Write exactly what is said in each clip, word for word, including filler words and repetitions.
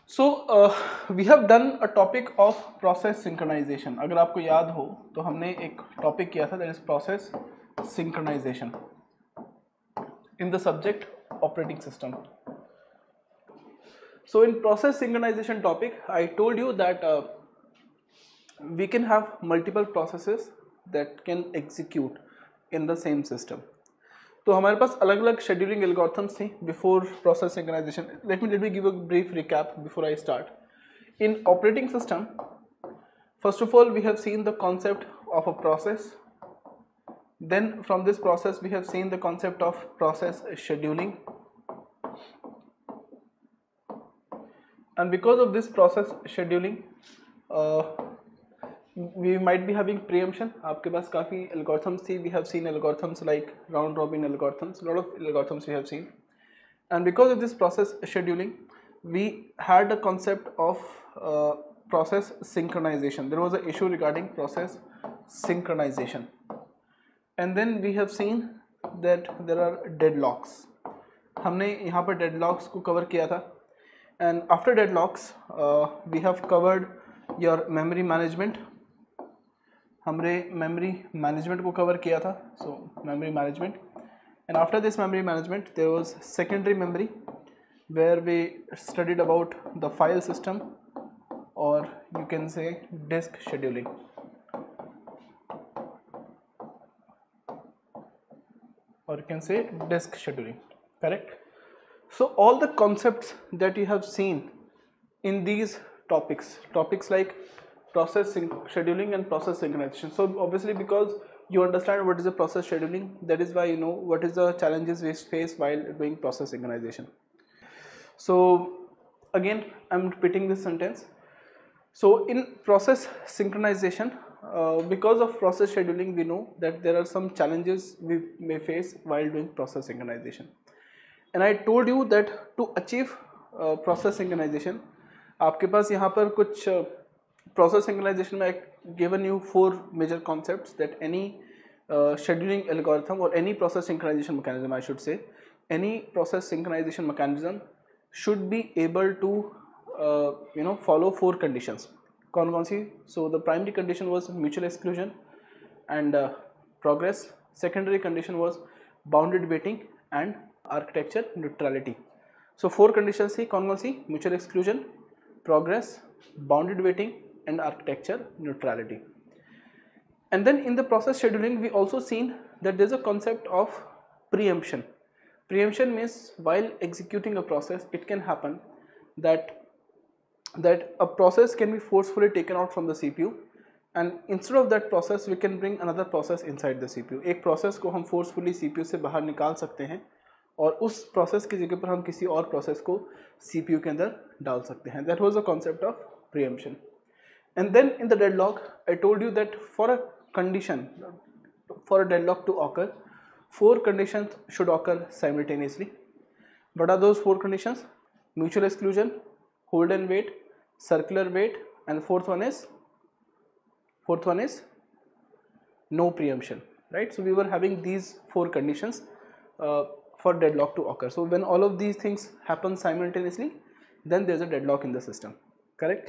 So we have done a topic of process synchronization. अगर आपको याद हो तो हमने एक टॉपिक किया था, that is process synchronization in the subject operating system. So in process synchronization topic, I told you that uh, we can have multiple processes that can execute in the same system. तो हमारे पास अलग अलग scheduling algorithms थी before process synchronization. Let me let me give a brief recap before I start. In operating system, first of all we have seen the concept of a process. Then from this process we have seen the concept of process scheduling, and because of this process scheduling uh, we might be having preemption. आपके पास काफ़ी algorithms थी. We have seen algorithms like round robin algorithms, a lot of algorithms we have seen. And because of this process scheduling we had a concept of uh, process synchronization. There was an issue regarding process synchronization. And then we have seen that there are deadlocks. हमने यहाँ पर deadlocks को cover किया था. And after deadlocks uh, we have covered your memory management. हमने memory management को cover किया था. So memory management. And after this memory management there was secondary memory, where we studied about the file system, or you can say disk scheduling. Or you can say disk scheduling, correct? So all the concepts that you have seen in these topics, topics like process scheduling and process synchronization. So obviously because you understand what is the process scheduling, that is why you know what is the challenges we face while doing process synchronization. So again I'm repeating this sentence. So in process synchronization, uh, because of process scheduling we know that there are some challenges we may face while doing process synchronization. And I told you that to achieve uh, process synchronization, आपके पास यहाँ पर कुछ uh, process synchronization में given you four major concepts, that any uh, scheduling algorithm or any process synchronization mechanism, I should say, any process synchronization mechanism should be able to uh, you know follow four conditions. कौन कौन सी? So the primary condition was mutual exclusion and uh, progress. Secondary condition was bounded waiting and architecture neutrality. So four conditions थी. कौन कौन सी? Mutual exclusion, progress, bounded waiting and architecture neutrality. And then in the process scheduling we also seen that there is a concept of preemption. Preemption means while executing a process it can happen that that a process can be forcefully taken out from the C P U, and instead of that process we can bring another process inside the C P U. एक process को हम forcefully C P U से बाहर निकाल सकते हैं और उस process की जगह पर हम किसी और process को C P U के अंदर डाल सकते हैं. That was the concept of preemption. And then in the deadlock I told you that for a condition, for a deadlock to occur, four conditions should occur simultaneously. What are those four conditions? Mutual exclusion, hold and wait, circular wait, and the fourth one is fourth one is no preemption, right? So we were having these four conditions uh, for deadlock to occur. So when all of these things happen simultaneously, then there's a deadlock in the system, correct?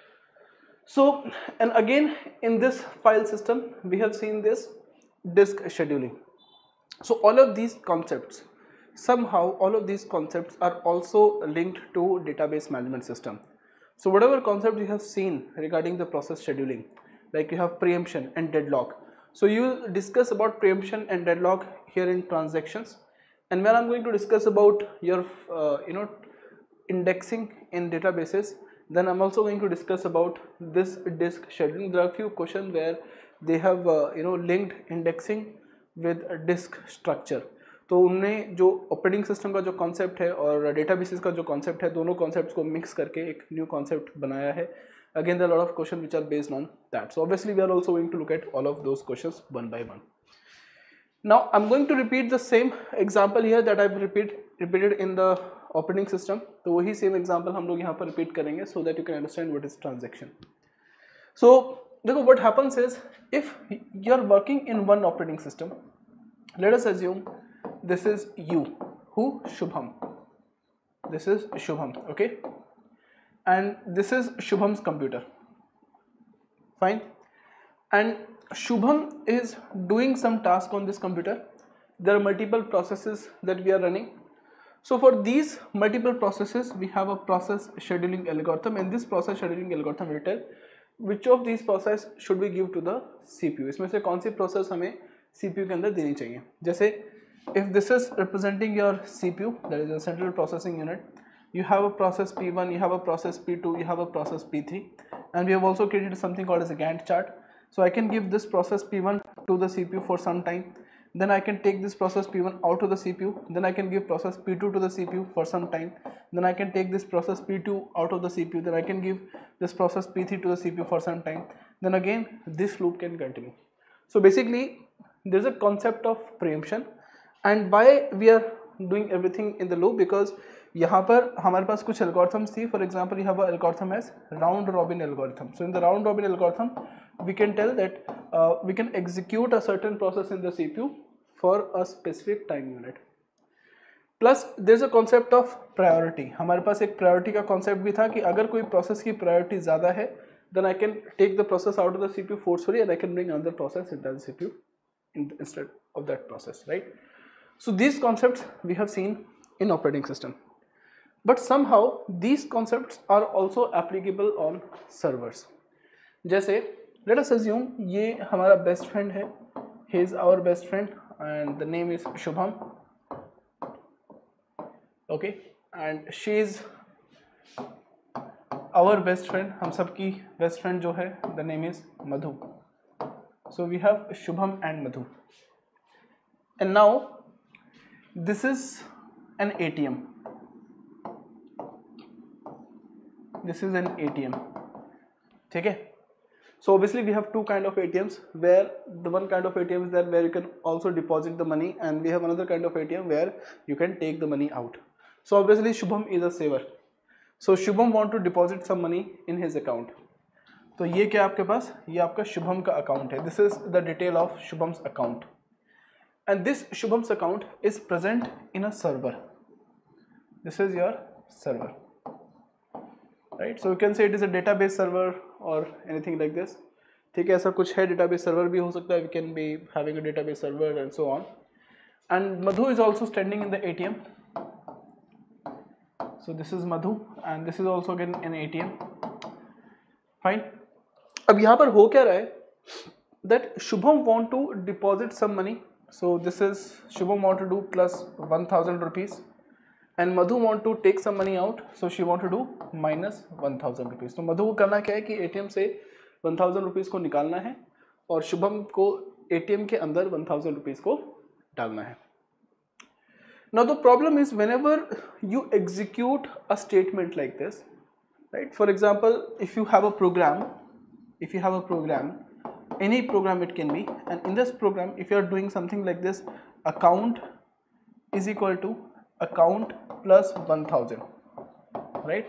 So, and again in this file system we have seen this disk scheduling. So all of these concepts, somehow all of these concepts are also linked to database management system. So whatever concept you have seen regarding the process scheduling, like you have preemption and deadlock, so you will discuss about preemption and deadlock here in transactions. And when I'm going to discuss about your uh, you know indexing in databases, then I'm also going to discuss about this disk scheduling. There are a few questions where they have uh, you know linked indexing with a disk structure. तो उनने जो operating system का जो concept है और databases का जो concept है, दोनों कॉन्सेप्ट्स को मिक्स करके एक न्यू कॉन्सेप्ट बनाया है. Again there are lot of question which are based on that. So obviously we are also going to look at all of those questions one by one. Now I am going to repeat the same example here that I have repeat repeated in the operating system. तो वही same example हम लोग यहाँ पर repeat करेंगे so that you can understand what is transaction. So देखो what happens is if you are working in one operating system, let us assume this is you, who? Shubham. This is Shubham, okay? and this is Shubham's computer. Fine. And Shubham is doing some task on this computer. There are multiple processes that we are running. So for these multiple processes, we have a process scheduling algorithm, and this process scheduling algorithm will tell which of these process should we give to the C P U. इसमें से कौन सी process हमें C P U के अंदर देनी चाहिए. जैसे if this is representing your C P U, that is a central processing unit, you have a process P one, you have a process P two, you have a process P three, and we have also created something called as a Gantt chart. So I can give this process P one to the C P U for some time, then I can take this process P one out to the C P U, then I can give process P two to the C P U for some time, then I can take this process P two out of the C P U, then I can give this process P three to the C P U for some time, then again this loop can continue. So basically there is a concept of preemption, and why we are doing everything in the loop, because यहाँ पर हमारे पास कुछ algorithms थी. For example, you have a algorithm as round robin algorithm. So in the round robin algorithm, we can tell that uh, we can execute a certain process in the C P U for a specific time unit. Plus there is a concept of priority. हमारे पास एक priority का concept भी था कि अगर कोई process की priority ज़्यादा है, then I can take the process out of the C P U forcefully and I can bring another process into the C P U instead of that process, right? So these concepts we have seen in operating system, but somehow these concepts are also applicable on servers. जैसे let us assume ये हमारा best friend है, he is our best friend and the name is Shubham, okay, and she is our best friend, हम सबकी best friend जो है, the name is Madhu. So we have Shubham and Madhu, and now this is an A T M. This is an A T M. ठीक है? So obviously we have two kind of A T Ms, where the one kind of A T M is that where you can also deposit the money, and we have another kind of A T M where you can take the money out. So obviously Shubham is a saver. So Shubham want to deposit some money in his account. तो ये क्या आपके पास, ये आपका शुभम का account है. This is the detail of Shubham's account, and this Shubham's account is present in a server. This is your server, right? So you can say it is a database server or anything like this. ठीक है, ऐसा कुछ है, database server भी हो सकता है. We can be having a database server and so on. And Madhu is also standing in the A T M. So this is Madhu, and this is also again an A T M. Fine. अब यहाँ पर हो क्या रहा है, that Shubham want to deposit some money. So this is Shubham want to do plus one thousand rupees, and Madhu want to take some money out. So she want to do minus one thousand rupees. तो मधु को करना क्या है कि A T M से one thousand rupees को निकालना है और शुभम को A T M के अंदर one thousand rupees को डालना है. Now the problem is whenever you execute a statement like this, right? For example, if you have a program, if you have a program, any program it can be, and in this program if you are doing something like this, account is equal to account plus one thousand, right?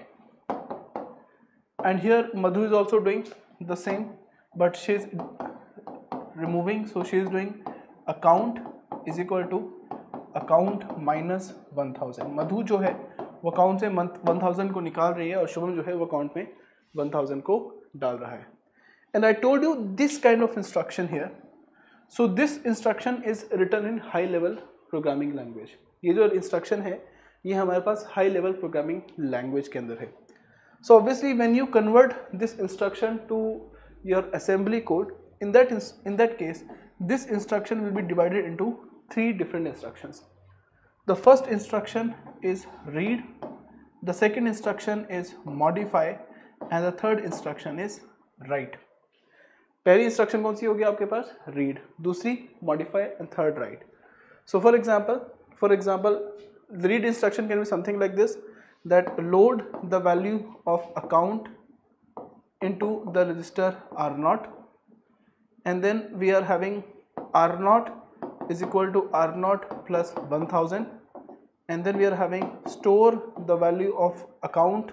And here Madhu is also doing the same, but she is removing, so she is doing account is equal to account minus one thousand. Madhu जो है वो account से one thousand को निकाल रही है और शुभम जो है वो अकाउंट में one thousand को डाल रहा है. And I told you this kind of instruction here. So this instruction is written in high level programming language. ये जो instruction है ये हमारे पास high level programming language के अंदर है. So obviously when you convert this instruction to your assembly code, in that in that case this instruction will be divided into three different instructions. The first instruction is read, the second instruction is modify, and the third instruction is write. पहली instruction कौन सी होगी आपके पास, read, दूसरी modify and third write. So for example for example the read instruction can be something like this, that load the value of account into the register R zero, and then we are having R zero is equal to R zero plus one thousand, and then we are having store the value of account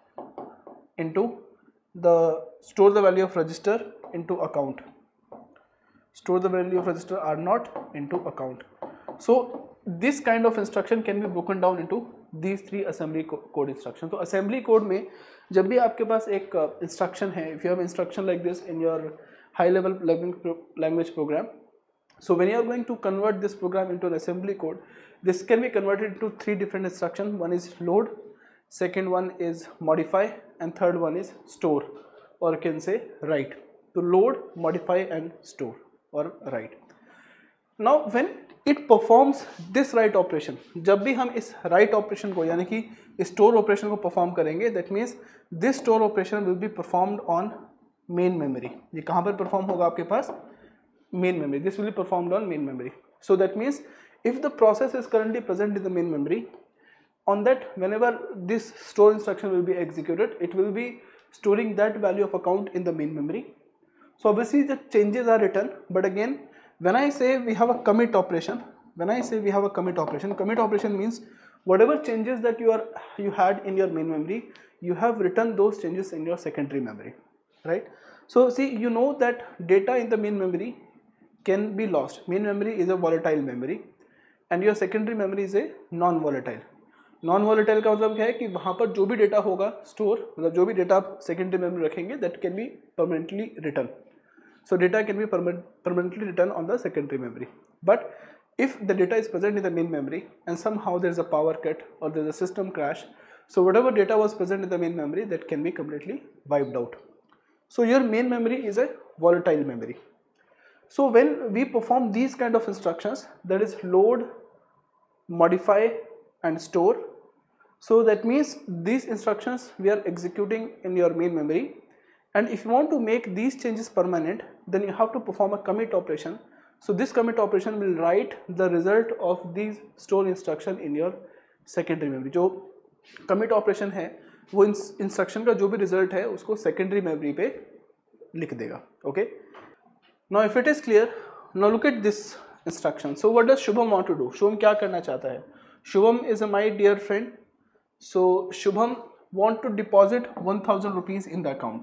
into the store the value of register into account, store the value of register R zero into account. So this kind of instruction can be broken down into these three assembly code instruction. तो assembly code में जब भी आपके पास एक instruction है, if you have instruction like this in your high level language program, so when you are going to convert this program into an assembly code, this can be converted into three different instructions. One is load, second one is modify, and third one is store, or you can say write. So load, modify and store or write. Now when it performs this write operation, जब भी हम इस write operation को यानी कि store operation को perform करेंगे, that means this store operation will be performed on main memory. ये कहाँ पर perform होगा आपके पास? Main memory. This will be performed on main memory. So that means if the process is currently present in the main memory, on that whenever this store instruction will be executed, it will be storing that value of account in the main memory. So obviously the changes are written, but again when I say we have a commit operation, when I say we have a commit operation, commit operation means whatever changes that you are you had in your main memory, you have written those changes in your secondary memory, right? So see, you know that data in the main memory can be lost. Main memory is a volatile memory and your secondary memory is a non-volatile. Non volatile का मतलब क्या है कि वहाँ पर जो भी data होगा स्टोर, मतलब जो भी डेटा आप सेकेंडरी मेमोरी रखेंगे, that can be permanently written. So data can be permanently written on the secondary memory. But if the data is present in the main memory and somehow there is a power cut or there is a system crash, so whatever data was present in the main memory, that can be completely wiped out. So your main memory is a volatile memory. So when we perform these kind of instructions, that is load, modify and store, so that means these instructions we are executing in your main memory, and if you want to make these changes permanent, then you have to perform a commit operation. So this commit operation will write the result of these store instruction in your secondary memory. जो commit operation है वो instruction का जो भी result है उसको secondary memory पे लिख देगा. Okay. Now if it is clear, now look at this instruction. So what does Shubham want to do? Shubham क्या करना चाहता है? Shubham is a my dear friend. So Shubham want to deposit one thousand rupees in the account.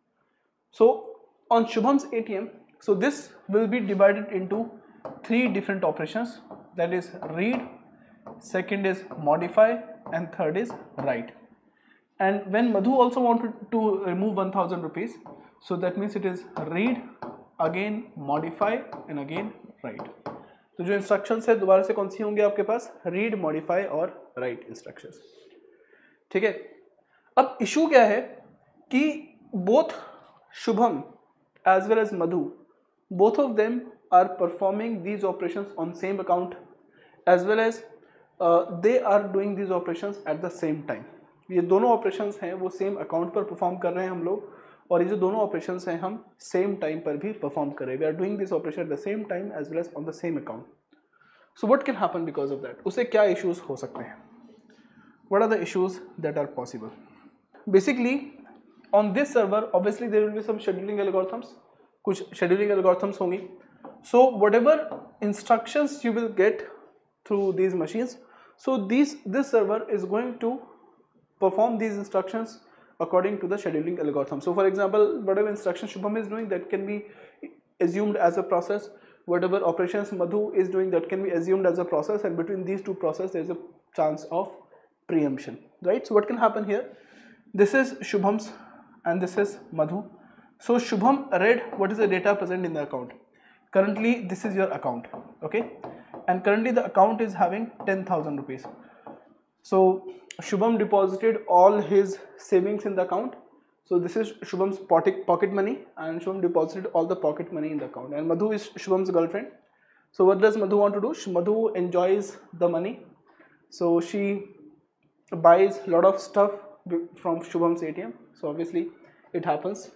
So on Shubham's A T M, so this will be divided into three different operations, that is read, second is modify and third is write. And when Madhu also wanted to remove one thousand rupees, so that means it is read, again modify and again write. तो जो instructions है दोबारा से कौन सी होंगे आपके पास? read, modify और write instructions. ठीक है. अब issue क्या है कि both Shubham as well as Madhu, both of them are performing these operations on same account, as well as uh, they are doing these operations at the same time. ये दोनों operations हैं वो same account पर perform कर रहे हैं हम लोग, और ये जो दोनों operations हैं हम same time पर भी perform कर रहे हैं. We are doing this operation at the same time as well as on the same account. So what can happen because of that? उससे क्या issues हो सकते हैं? What are the issues that are possible? Basically, on this server, obviously there will be some scheduling algorithms. कुछ scheduling algorithms होंगी. So whatever instructions you will get through these machines, so these this server is going to perform these instructions according to the scheduling algorithm. So for example, whatever instruction Shubham is doing, that can be assumed as a process. Whatever operations Madhu is doing, that can be assumed as a process, and between these two processes there is a chance of preemption, right? So what can happen here? This is Shubham's and this is Madhu. So Shubham read what is the data present in the account. Currently this is your account, okay, and currently the account is having ten thousand rupees. So Shubham deposited all his savings in the account. So this is Shubham's pocket money, and Shubham deposited all the pocket money in the account, and Madhu is Shubham's girlfriend. So what does Madhu want to do? Madhu enjoys the money, so she buys a lot of stuff from Shubham's A T M. So obviously it happens.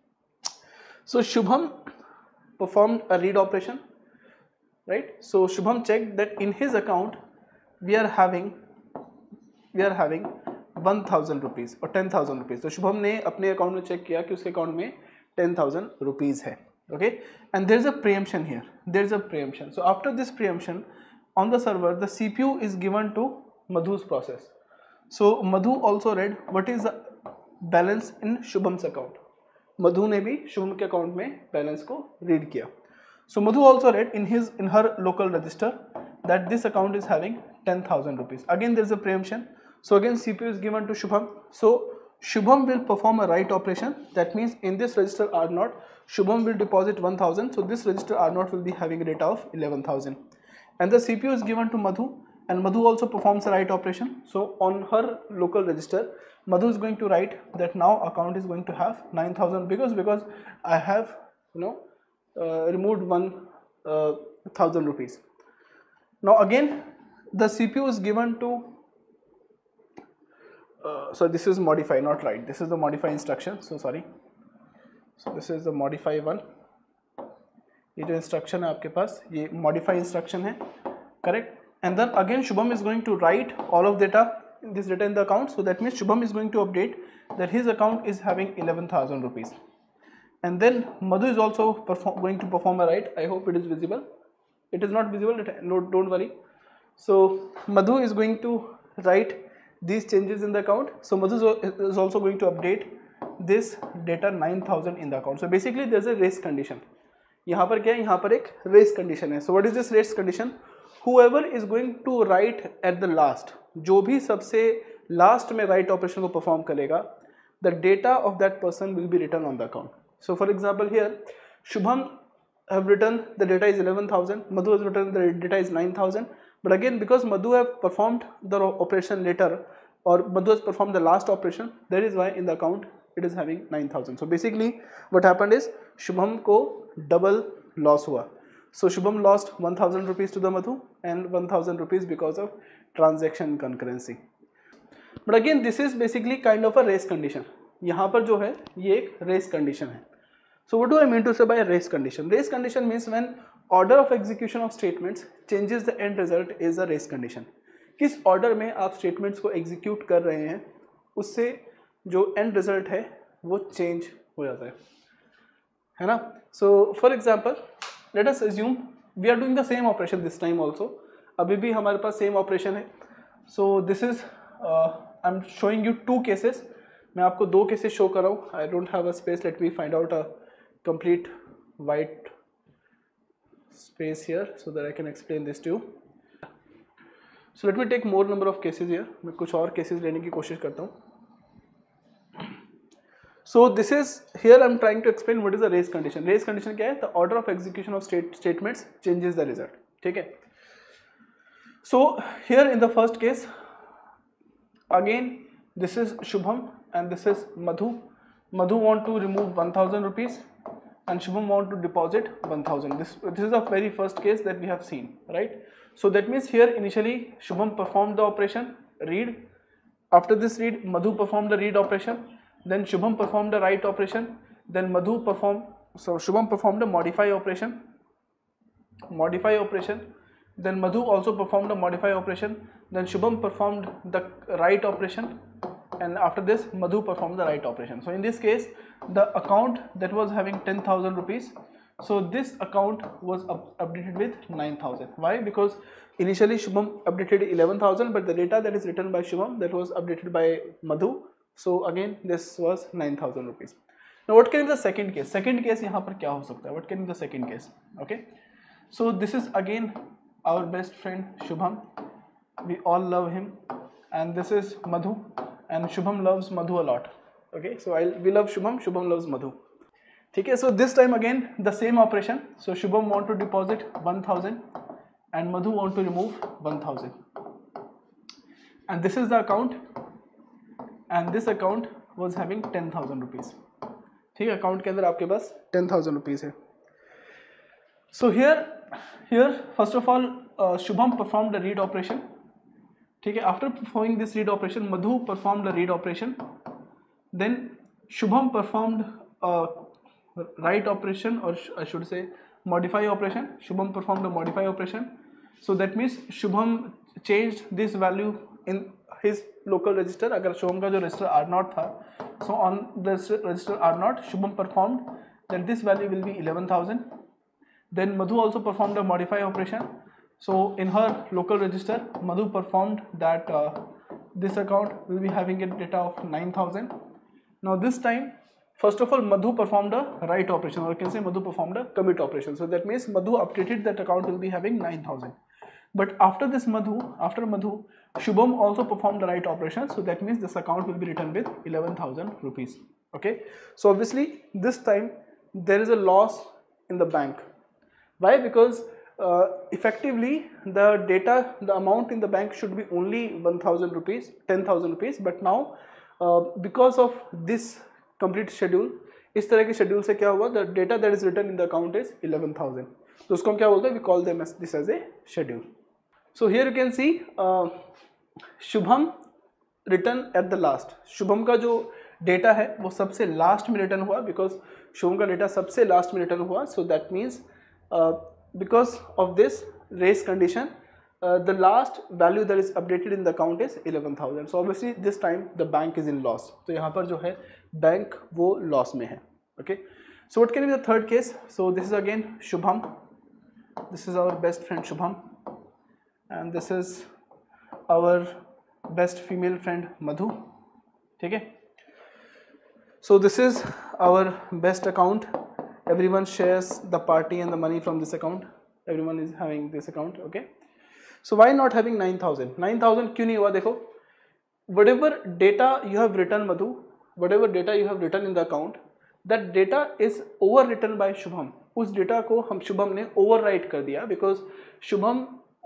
So Shubham performed a read operation, right? So Shubham checked that in his account we are having we are having one thousand rupees or ten thousand rupees. तो शुभम ने अपने account में check किया कि उसके account में ten thousand rupees है, okay? And there is a preemption here. There is a preemption. So after this preemption, on the server, the C P U is given to Madhu's process. So Madhu also read what is the balance in Shubham's account. मधु ने भी शुभम के account में balance को read किया. So Madhu also read in his in her local register that this account is having ten thousand rupees. Again there is a preemption. So again C P U is given to Shubham. So Shubham will perform a write operation. That means in this register R zero, Shubham will deposit one thousand. So this register R zero will be having a data of eleven thousand. And the C P U is given to Madhu, and Madhu also performs a write operation. So on her local register, Madhu is going to write that now account is going to have nine thousand, because because I have, you know, uh, removed one uh, thousand rupees. Now again the C P U is given to uh, so this is modify, not write. This is the modify instruction. So sorry. So this is the modify one. ये जो instruction है आपके पास, ये modify instruction है, correct? And then again Shubham is going to write all of data, this data in the account. So that means Shubham is going to update that his account is having eleven thousand rupees. And then Madhu is also perform, going to perform a write. I hope it is visible. It is not visible, it, no, don't worry. So Madhu is going to write these changes in the account. So Madhu is also going to update this data nine thousand in the account. So basically there is a race condition. यहाँ पर क्या है, यहाँ पर एक race condition है. So what is this race condition? Whoever is going to write at the last, जो भी सबसे last में write operation को perform करेगा, the data of that person will be written on the account. So for example here, Shubham have written the data is eleven thousand, Madhu has written the data is nine thousand, but again because Madhu have performed the operation later, or Madhu has performed the last operation, that is why in the account it is having nine thousand. So basically what happened is Shubham को double loss हुआ. So Shubham lost one thousand rupees to the Madhu and one thousand rupees because of transaction concurrency. But again this is basically kind of a race condition. यहाँ पर जो है ये एक race condition है. So what do I mean to say by a race condition? Race condition means when order of execution of statements changes the end result is a race condition. किस order में आप statements को execute कर रहे हैं उससे जो end result है वो change हो जाता है, है ना? So for example, let us assume we are doing the same operation this time also. अभी भी हमारे पास same operation है. So this is uh, I'm showing you two cases. मैं आपको दो cases show कर रहा हूँ. I don't have a space. Let me find out a complete white space here so that I can explain this to you. So let me take more number of cases here. मैं कुछ और cases लेने की कोशिश करता हूँ. So this is here I'm trying to explain what is the race condition. Race condition क्या है? The order of execution of state statements changes the result. ठीक है? So here in the first case, again this is Shubham and this is Madhu. Madhu want to remove one thousand rupees and Shubham want to deposit one thousand. This this is the very first case that we have seen, right? So that means here initially Shubham performed the operation read. After this read, Madhu performed the read operation. Then Shubham performed the write operation. Then Madhu performed, so Shubham performed the modify operation. Modify operation. Then Madhu also performed the modify operation. Then Shubham performed the write operation. And after this, Madhu performed the write operation. So in this case, the account that was having ten thousand rupees, so this account was up, updated with nine thousand. Why? Because initially Shubham updated eleven thousand, but the data that is written by Shubham that was updated by Madhu. So again this was nine thousand rupees. Now what can be the second case? Second case यहाँ पर क्या हो सकता है? What can be the second case? Okay. So this is again our best friend Shubham. We all love him, and this is Madhu, and Shubham loves Madhu a lot. Okay. So I we love Shubham. Shubham loves Madhu. ठीक है. So this time again the same operation. So Shubham want to deposit one thousand, and Madhu want to remove one thousand. And this is the account. And this account was having ten thousand rupees. ठीक है, account के अंदर आपके पास ten thousand rupees है. So here, here first of all, uh, Shubham performed the read operation. ठीक है, after performing this read operation, Madhu performed the read operation. Then Shubham performed a write operation, or I should say modify operation. Shubham performed a modify operation. So that means Shubham changed this value in his local register. अगर शुभम का जो register R zero था, so on the register R zero, Shubham performed that this value will be eleven thousand. Then Madhu also performed a modify operation. So in her local register, Madhu performed that uh, this account will be having a data of nine thousand. Now this time, first of all, Madhu performed a write operation, or you can say Madhu performed a commit operation. So that means Madhu updated that account will be having nine thousand. but after this Madhu, after Madhu, Shubham also performed the right operation, so that means this account will be written with eleven thousand rupees. Okay, so obviously this time there is a loss in the bank. Why? Because uh, effectively the data, the amount in the bank should be only one thousand rupees, ten thousand rupees, but now uh, because of this complete schedule, इस तरह के schedule से क्या हुआ, the data that is written in the account is eleven thousand. तो उसको हम क्या बोलते हैं, we call them this as a schedule. So here you can see Shubham written at the last. Shubham का जो डेटा है वो सबसे लास्ट में रिटर्न हुआ, बिकॉज शुभम का डेटा सबसे लास्ट में रिटर्न हुआ. So that means because of this race condition the last value that is updated in the account is eleven thousand. So obviously this time the bank is in loss. तो यहाँ पर जो है bank वो loss में है. Okay, so what can be the third case. So this is again Shubham, this is our best friend Shubham, and this is our best female friend Madhu. ठीक है, so this is our best account. everyone shares the party and the money from this account. Everyone is having this account. Okay, so why not having nine thousand? nine thousand क्यों नहीं हुआ? देखो, whatever data you have written Madhu, whatever data you have written in the account, that data is overwritten by Shubham. उस data को हम शुभम ने overwrite कर दिया, because Shubham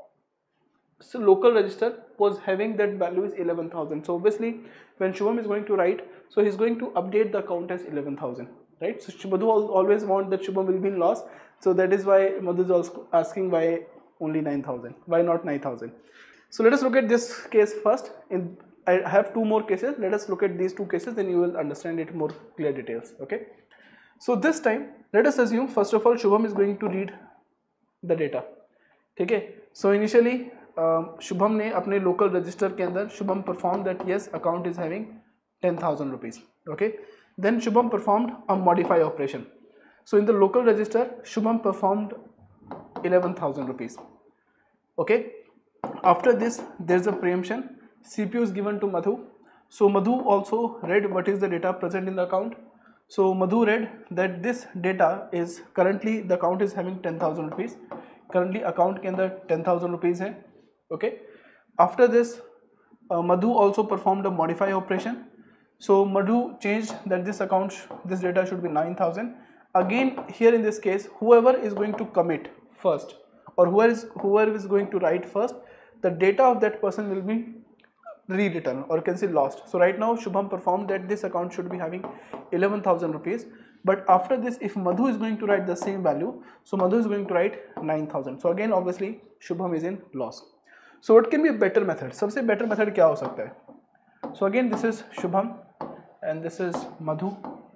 so local register was having that value is eleven thousand. So obviously when Shubham is going to write, so he is going to update the account as eleven thousand. Right, so Madhu always want that Shubham will be in loss, so that is why Madhu is also asking why only nine thousand, why not nine thousand. So let us look at this case first. In I have two more cases. Let us look at these two cases, then you will understand it more clear details. Okay, so this time let us assume first of all Shubham is going to read the data. ठीक है, so initially Shubham ने अपने local register के अंदर Shubham performed that yes account is having ten thousand rupees. Okay, then Shubham performed a modify operation. So in the local register Shubham performed eleven thousand rupees. Okay, after this there is a preemption. C P U is given to Madhu. So Madhu also read what is the data present in the account. So Madhu read that this data is currently the account is having ten thousand rupees. Currently account के अंदर ten thousand rupees है. Okay, after this uh, Madhu also performed a modify operation. So Madhu changed that this account, this data should be nine thousand. Again here in this case, whoever is going to commit first, or whoever is whoever is going to write first, the data of that person will be rewritten, or you can say lost. So right now Shubham performed that this account should be having eleven thousand rupees, but after this if Madhu is going to write the same value, so Madhu is going to write nine thousand. So again obviously Shubham is in loss. So what can be a better method? सबसे better method क्या हो सकता है? So again this is Shubham and this is Madhu.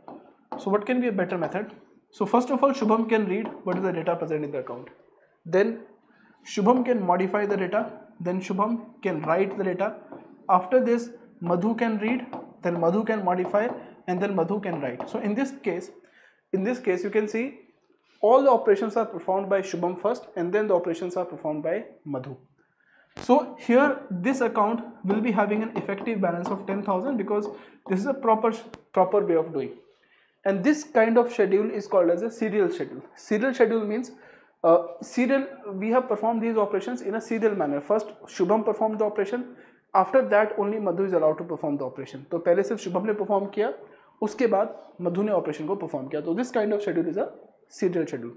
So what can be a better method? So first of all Shubham can read what is the data present in the account. Then Shubham can modify the data. Then Shubham can write the data. After this Madhu can read, then Madhu can modify, and then Madhu can write. So in this case, in this case you can see all the operations are performed by Shubham first, and then the operations are performed by Madhu. So here this account will be having an effective balance of ten thousand, because this is a proper proper way of doing. And this kind of schedule is called as a serial schedule. Serial schedule means uh, serial, we have performed these operations in a serial manner. First Shubham performed the operation, after that only Madhu is allowed to perform the operation. तो पहले सिर्फ शुभम ने perform किया, उसके बाद मधु ने operation को perform किया. तो this kind of schedule is a serial schedule.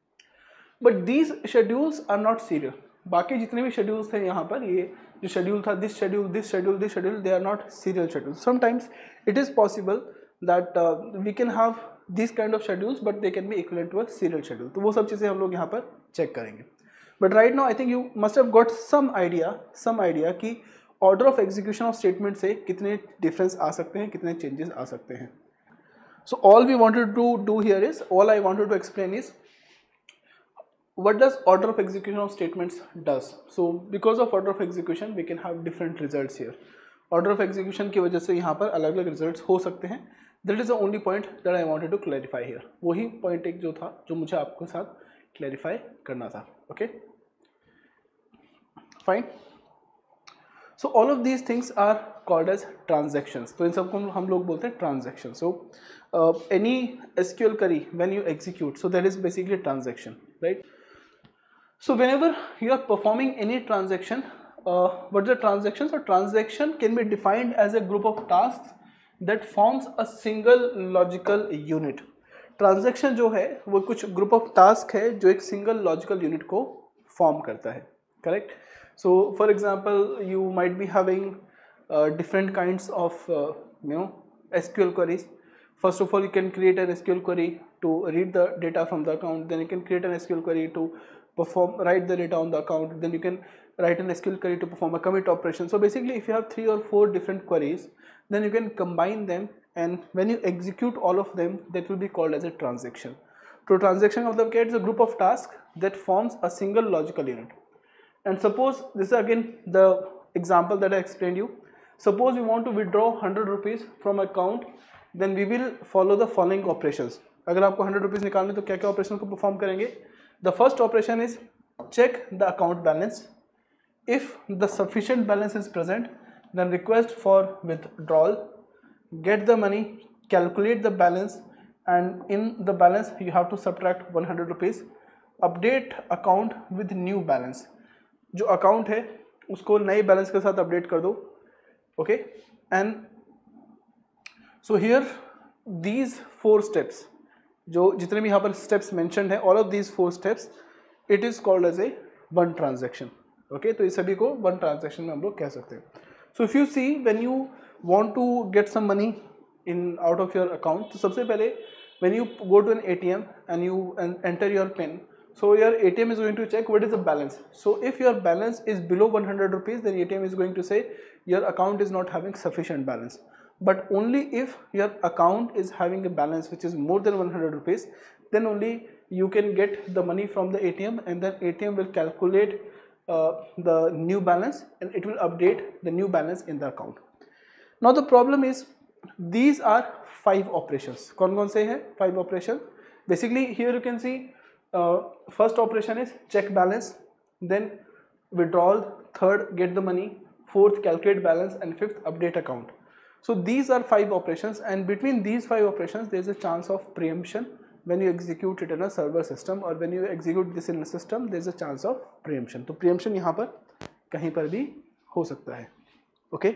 But these schedules are not serial. बाकी जितने भी शेड्यूल्स थे यहाँ पर, ये जो शेड्यूल था, this schedule this schedule this schedule, they are not serial schedule. Sometimes it is possible that we can have this kind of schedules, but they can be equivalent to a serial schedule. तो वो सब चीज़ें हम लोग यहाँ पर check करेंगे. But right now I think you must have got some idea some idea कि order of execution of statement से कितने डिफरेंस आ सकते हैं, कितने चेंजेस आ सकते हैं. So all we wanted to do here is, all I wanted to explain is what does order of execution of statements does. So because of order of execution we can have different results here. Order of execution की वजह से यहाँ पर अलग अलग results हो सकते हैं. That is the only point that I wanted to clarify here. वही point एक जो था जो मुझे आपके साथ clarify करना था. Okay, fine. So all of these things are called as transactions. तो इन सबको हम लोग बोलते हैं transactions. So uh, any S Q L query when you execute, so that is basically transaction, right? So whenever you are performing any transaction, uh, what is the transaction? So transaction can be defined as a group of tasks that forms a single logical unit. Transaction जो है वो कुछ group of task है जो एक single logical unit को form करता है, correct. So for example you might be having different kinds of uh, you know S Q L queries. First of all, you can create an S Q L query to read the data from the account. Then you can create an S Q L query to perform write the data on the account. Then you can write an S Q L query to perform a commit operation. So basically, if you have three or four different queries, then you can combine them, and when you execute all of them, that will be called as a transaction. So transaction of the cat is a group of tasks that forms a single logical unit. And suppose this is again the example that I explained you. Suppose we want to withdraw one hundred rupees from account, then we will follow the following operations. अगर आपको one hundred rupees निकालने तो क्या क्या operation को perform करेंगे? The first operation is check the account balance. If the sufficient balance is present, then request for withdrawal, get the money, calculate the balance, and in the balance you have to subtract one hundred rupees. Update account with new balance. जो account है उसको नए balance के साथ update कर दो. Okay, and so here these four steps, जो जितने भी यहाँ पर स्टेप्स मेंशन्ड है, all of these four steps, it is called as a one transaction. Okay, तो इस सभी को वन ट्रांजेक्शन में हम लोग कह सकते हैं. So if you see when you want to get some money in out of your account, तो सबसे पहले when you go to an A T M and you enter your pin, so your A T M is going to check what is the balance. So if your balance is below one hundred rupees, then A T M is going to say your account is not having sufficient balance. But only if your account is having a balance which is more than one hundred rupees, then only you can get the money from the A T M, and then A T M will calculate uh, the new balance and it will update the new balance in the account. Now the problem is these are five operations. कौन कौन से हैं five operations? Basically here you can see Uh, first operation is check balance, then withdrawal, third get the money, fourth calculate balance, and fifth update account. So these are five operations, and between these five operations there is a chance of preemption when you execute it in a server system, or when you execute this in a system there is a chance of preemption. तो preemption यहाँ पर कहीं पर भी हो सकता है. Okay,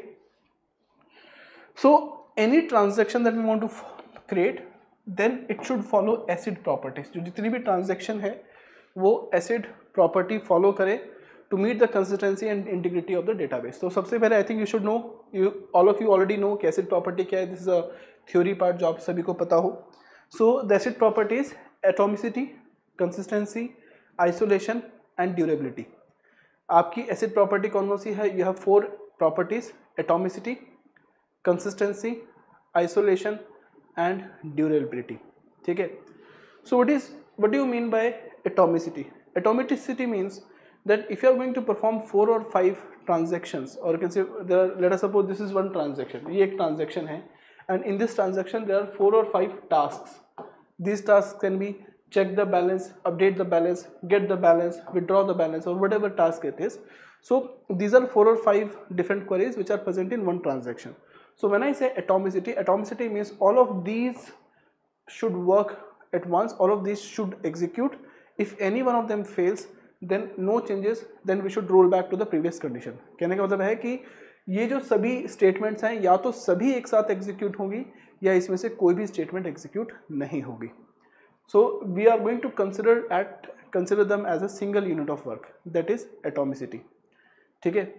so any transaction that we want to create, then it should follow acid properties. जो जितनी भी transaction है वो acid property follow करे to meet the consistency and integrity of the database. तो सबसे पहले I think you should know, you all of you already know कि acid property क्या है. This is a theory part जो आप सभी को पता हो. So the acid properties atomicity, consistency, isolation and durability. आपकी acid property कौन कौन सी है? You have four properties: atomicity, consistency, isolation and durability. ठीक है. So what is what do you mean by atomicity? Atomicity means that if you are going to perform four or five transactions, or you can say there are, let us suppose this is one transaction, ये एक transaction है, and in this transaction there are four or five tasks. These tasks can be check the balance, update the balance, get the balance, withdraw the balance, or whatever task it is. So these are four or five different queries which are present in one transaction. So when I say atomicity, atomicity means all of these should work at once, all of these should execute. If any one of them fails, then no changes, then we should roll back to the previous condition. कहने का मतलब है कि ये जो सभी statements हैं या तो सभी एक साथ execute होंगी या इसमें से कोई भी statement execute नहीं होगी. So we are going to consider at consider them as a single unit of work, that is atomicity. ठीक है.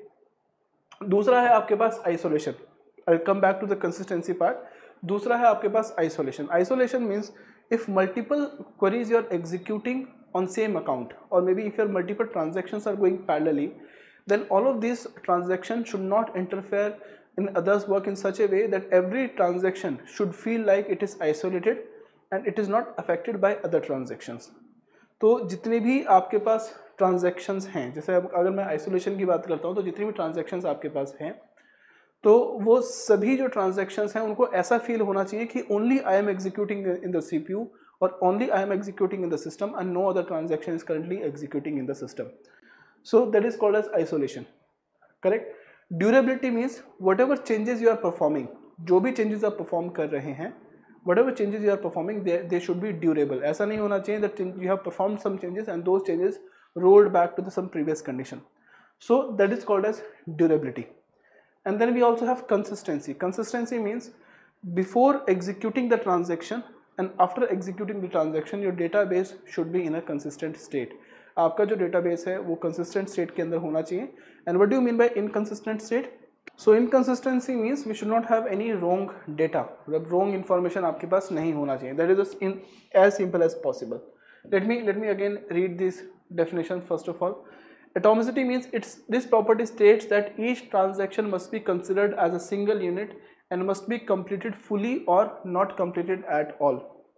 दूसरा है आपके पास isolation. I'll come back to the consistency part. दूसरा है आपके पास isolation. Isolation means if multiple queries you are executing on same account, or maybe if your multiple transactions are going parallelly, then all of these transactions should not interfere in others' work in such a way that every transaction should feel like it is isolated and it is not affected by other transactions. तो जितने भी आपके पास transactions हैं, जैसे अगर मैं isolation की बात करता हूँ, तो जितनी भी transactions आपके पास हैं, तो वो सभी जो ट्रांजैक्शंस हैं उनको ऐसा फील होना चाहिए कि only I am executing in the CPU और only I am executing in the system and no other transaction is currently executing in the system. So that is called as isolation. Correct. Durability means whatever changes you are performing, जो भी changes आप perform कर रहे हैं, whatever changes you are performing, they should be durable. ऐसा नहीं होना चाहिए that you have perform some changes and those changes rolled back to the some previous condition. So that is called as durability. And then we also have consistency. Consistency means before executing the transaction and after executing the transaction, your database should be in a consistent state. आपका जो database है वो consistent state के अंदर होना चाहिए. And what do you mean by inconsistent state? So inconsistency means we should not have any wrong data. मतलब wrong information आपके पास नहीं होना चाहिए. That is in as simple as possible. Let me let me again read this definition first of all. Atomicity means it's this property states that each transaction must be considered as a single unit and must be completed fully or not completed at all.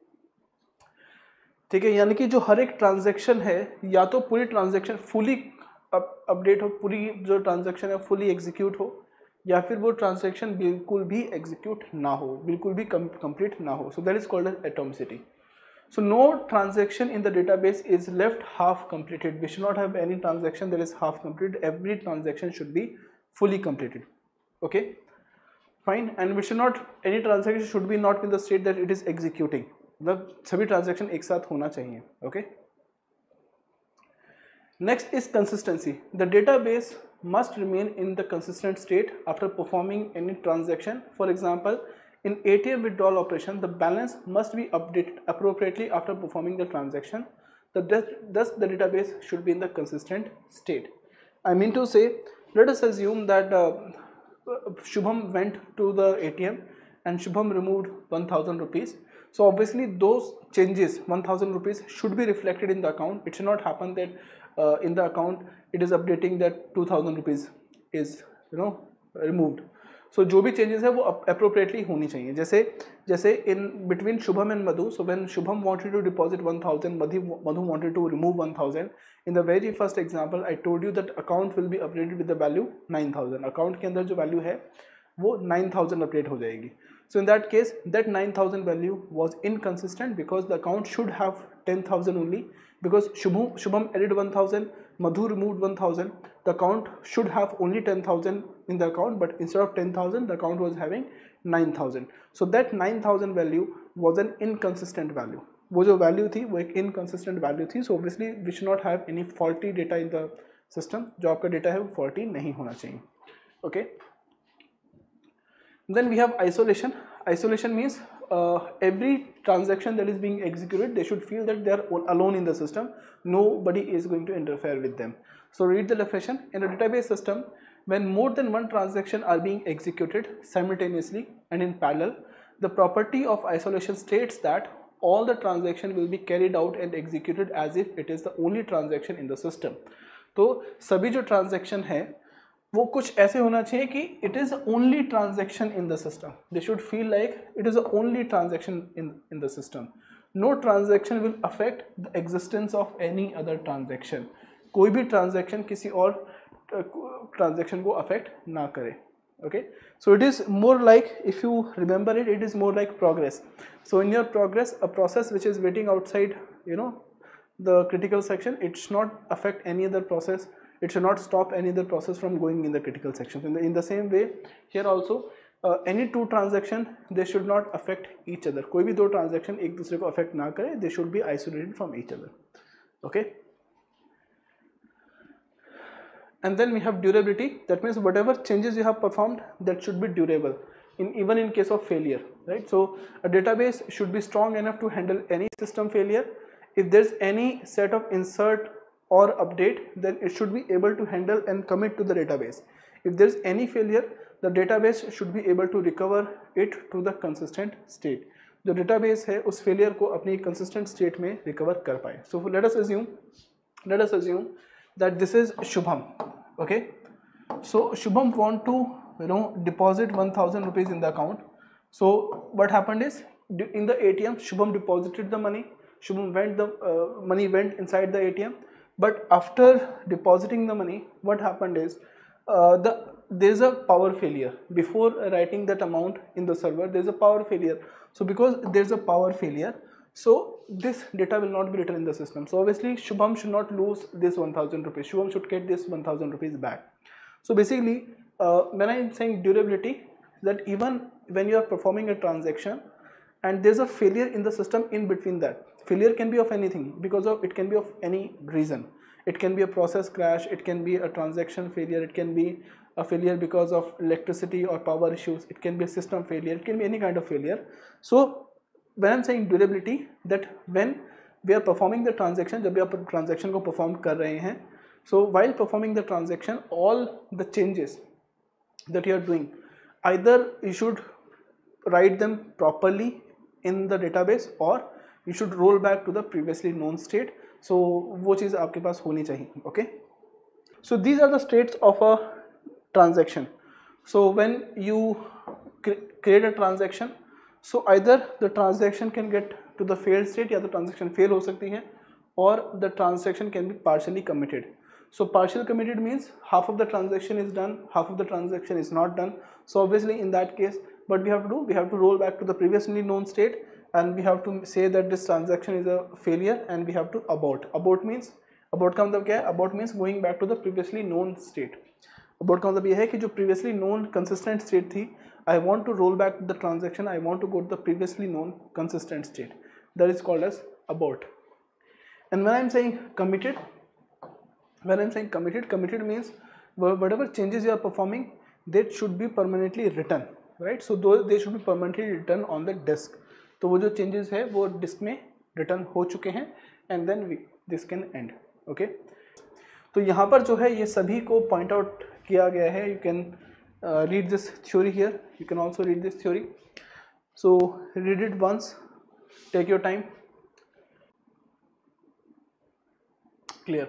ठीक है, यानी कि जो हर एक transaction है या तो पूरी ट्रांजैक्शन फुली अपडेट हो, पूरी जो ट्रांजैक्शन है फुली एग्जीक्यूट हो, या फिर वो ट्रांजैक्शन बिल्कुल भी एग्जीक्यूट ना हो, बिल्कुल भी कंप्लीट ना हो. So that is called as atomicity. So no transaction in the database is left half completed. We should not have any transaction that is half completed. Every transaction should be fully completed. Okay, fine. And we should not, any transaction should be not in the state that it is executing. The सभी transaction एक साथ होना चाहिए. Okay. Next is consistency. The database must remain in the consistent state after performing any transaction. For example, in A T M withdrawal operation, the balance must be updated appropriately after performing the transaction. The, thus, the database should be in the consistent state. I mean to say, let us assume that uh, Shubham went to the A T M and Shubham removed one thousand rupees. So obviously those changes, one thousand rupees, should be reflected in the account. It should not happen that uh, in the account it is updating that two thousand rupees is, you know, removed. So जो भी changes है वो appropriately होनी चाहिए. जैसे जैसे in between Shubham and Madhu, so when Shubham wanted to deposit one thousand, Madhu Madhu wanted to remove one thousand. In the very first example, I told you that account will be updated with the value nine thousand. Account के अंदर जो value है वो nine thousand update हो जाएगी. So in that case, that nine thousand value was inconsistent because the account should have ten thousand only. Because Shubham Shubham added one thousand, Madhu removed one thousand. The account should have only ten thousand in the account, but instead of ten thousand, the account was having nine thousand. So that nine thousand value was an inconsistent value. वो जो value थी वो एक inconsistent value थी. So obviously we should not have any faulty data in the system. जो आपका data है वो faulty नहीं होना चाहिए. Okay. Then we have isolation. Isolation means uh, every transaction that is being executed, they should feel that they are alone in the system. Nobody is going to interfere with them. So read the definition. In a database system, when more than one transaction are being executed simultaneously and in parallel, the property of isolation states that all the transaction will be carried out and executed as if it is the only transaction in the system. तो सभी जो transaction है वो कुछ ऐसे होना चाहिए कि it is the only transaction in the system. They should feel like it is the only transaction in in the system. No transaction will affect the existence of any other transaction. कोई भी transaction किसी और transaction को affect ना करे. Okay, so it is more like, if you remember it, it is more like progress. So in your progress, a process which is waiting outside, you know, the critical section, it should not affect any other process. It should not stop any other process from going in the critical section. In the, in the same way, here also, uh, any two transaction, they should not affect each other. कोई भी दो transaction एक दूसरे को affect ना करे, they should be isolated from each other. Okay. And then we have durability. That means whatever changes you have performed, that should be durable. In even in case of failure, right? So a database should be strong enough to handle any system failure. If there's any set of insert or update, then it should be able to handle and commit to the database. If there's any failure, the database should be able to recover it to the consistent state. जो database है उस failure को अपनी consistent state में recover कर पाए. So let us assume, let us assume that this is Shubham. Okay. So Shubham want to, you know, deposit one thousand rupees in the account. So what happened is, in the A T M, Shubham deposited the money. Shubham went the uh, money went inside the A T M. But after depositing the money, what happened is uh, the there is a power failure. Before writing that amount in the server, there is a power failure. So because there is a power failure, so this data will not be written in the system. So obviously Shubham should not lose this one thousand rupees. Shubham should get this one thousand rupees back. So basically, uh, when I am saying durability, that even when you are performing a transaction and there is a failure in the system in between that, failure can be of anything, because of it can be of any reason. It can be a process crash, it can be a transaction failure, it can be a failure because of electricity or power issues, it can be a system failure, it can be any kind of failure. So when I'm saying durability, that when we are performing the transaction, जब भी आप transaction को perform कर रहे हैं, so while performing the transaction, all the changes that you are doing, either you should write them properly in the database or you should roll back to the previously known state. So वो चीज़ आपके पास होनी चाहिए. Okay, so these are the states of a transaction. So when you create a transaction, so either the transaction can get to the failed state, या तो transaction fail हो सकती है, or the transaction can be partially committed. So partial committed means half of the transaction is done, half of the transaction is not done. So obviously in that case, what we have to do, we have to roll back to the previously known state and we have to say that this transaction is a failure and we have to abort. Abort means, abort का मतलब क्या है? Abort means going back to the previously known state. Abort का मतलब ये है कि जो previously known consistent state थी, I want to roll back the transaction, I want to go to the previously known consistent state. That is called as abort. And when I am saying committed, when I am saying committed, committed means whatever changes you are performing, that should be permanently written, right? So those they should be permanently written on the disk. तो वो जो changes है वो disk में written हो चुके हैं and then we, this can end. Okay? तो यहाँ पर जो है ये सभी को point out किया गया है. You can uh, read this theory here. You can also read this theory. So read it once. Take your time. Clear.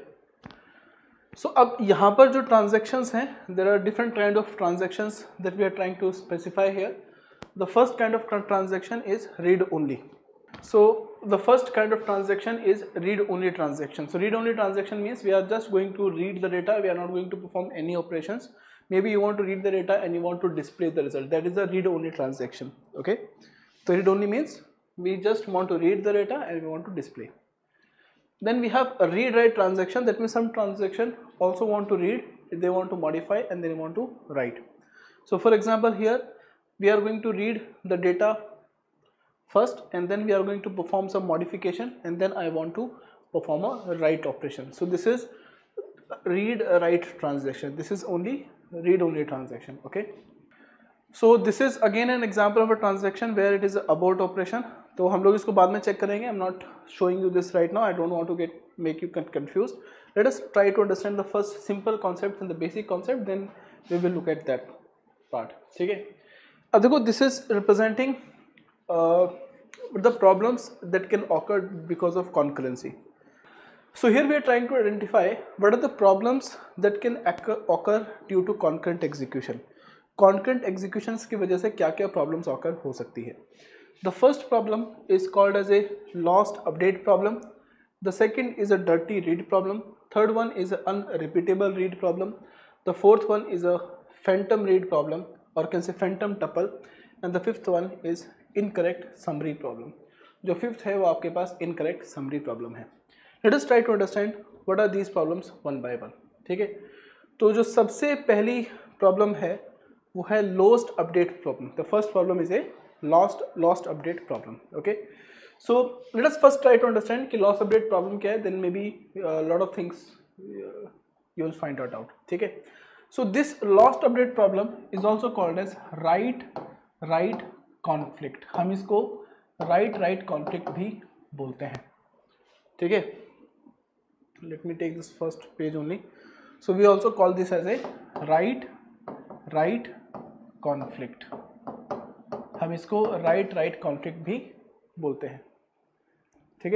So अब यहाँ पर जो transactions हैं, there are different kind of transactions that we are trying to specify here. The first kind of transaction is read only. So the first kind of transaction is read only transaction. So read only transaction means we are just going to read the data, we are not going to perform any operations. Maybe you want to read the data and you want to display the result. That is a read only transaction. Okay. So read only means we just want to read the data and we want to display. Then we have a read write transaction. That means some transaction also want to read, they want to modify and they want to write. So for example here we are going to read the data first and then we are going to perform some modification and then I want to perform a write operation. So this is read write transaction. This is only read only transaction. Okay. So this is again an example of a transaction where it is a abort operation. तो हम लोग इसको बाद में check करेंगे. I'm not showing you this right now. I don't want to get make you confused. Let us try to understand the first simple concept and the basic concept. Then we will look at that part. ठीक है. अब देखो, this is representing uh, the problems that can occur because of concurrency. So here we are trying to identify what are the problems that can occur due to concurrent execution. Concurrent executions की वजह से क्या क्या problems occur हो सकती है. The first problem is called as a lost update problem. The second is a dirty read problem. Third one is an unrepeatable read problem. The fourth one is a phantom read problem, or can say phantom tuple. And the fifth one is incorrect summary problem. जो fifth है वो आपके पास incorrect summary problem है. Let us try to understand what are these problems one by one. ठीक है. तो जो सबसे पहली problem है वो है lost update problem. The first problem is a lost lost update problem. Okay. So let us first try to understand कि lost update problem क्या है. Then maybe a lot of things uh, you will find out out. ठीक है. So this lost update problem is also called as write write conflict. हम इसको write write conflict भी बोलते हैं. ठीक है. Let me take this first page only. So we also call this as a write write conflict. हम इसको write write conflict भी बोलते हैं. ठीक है.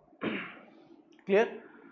क्लियर.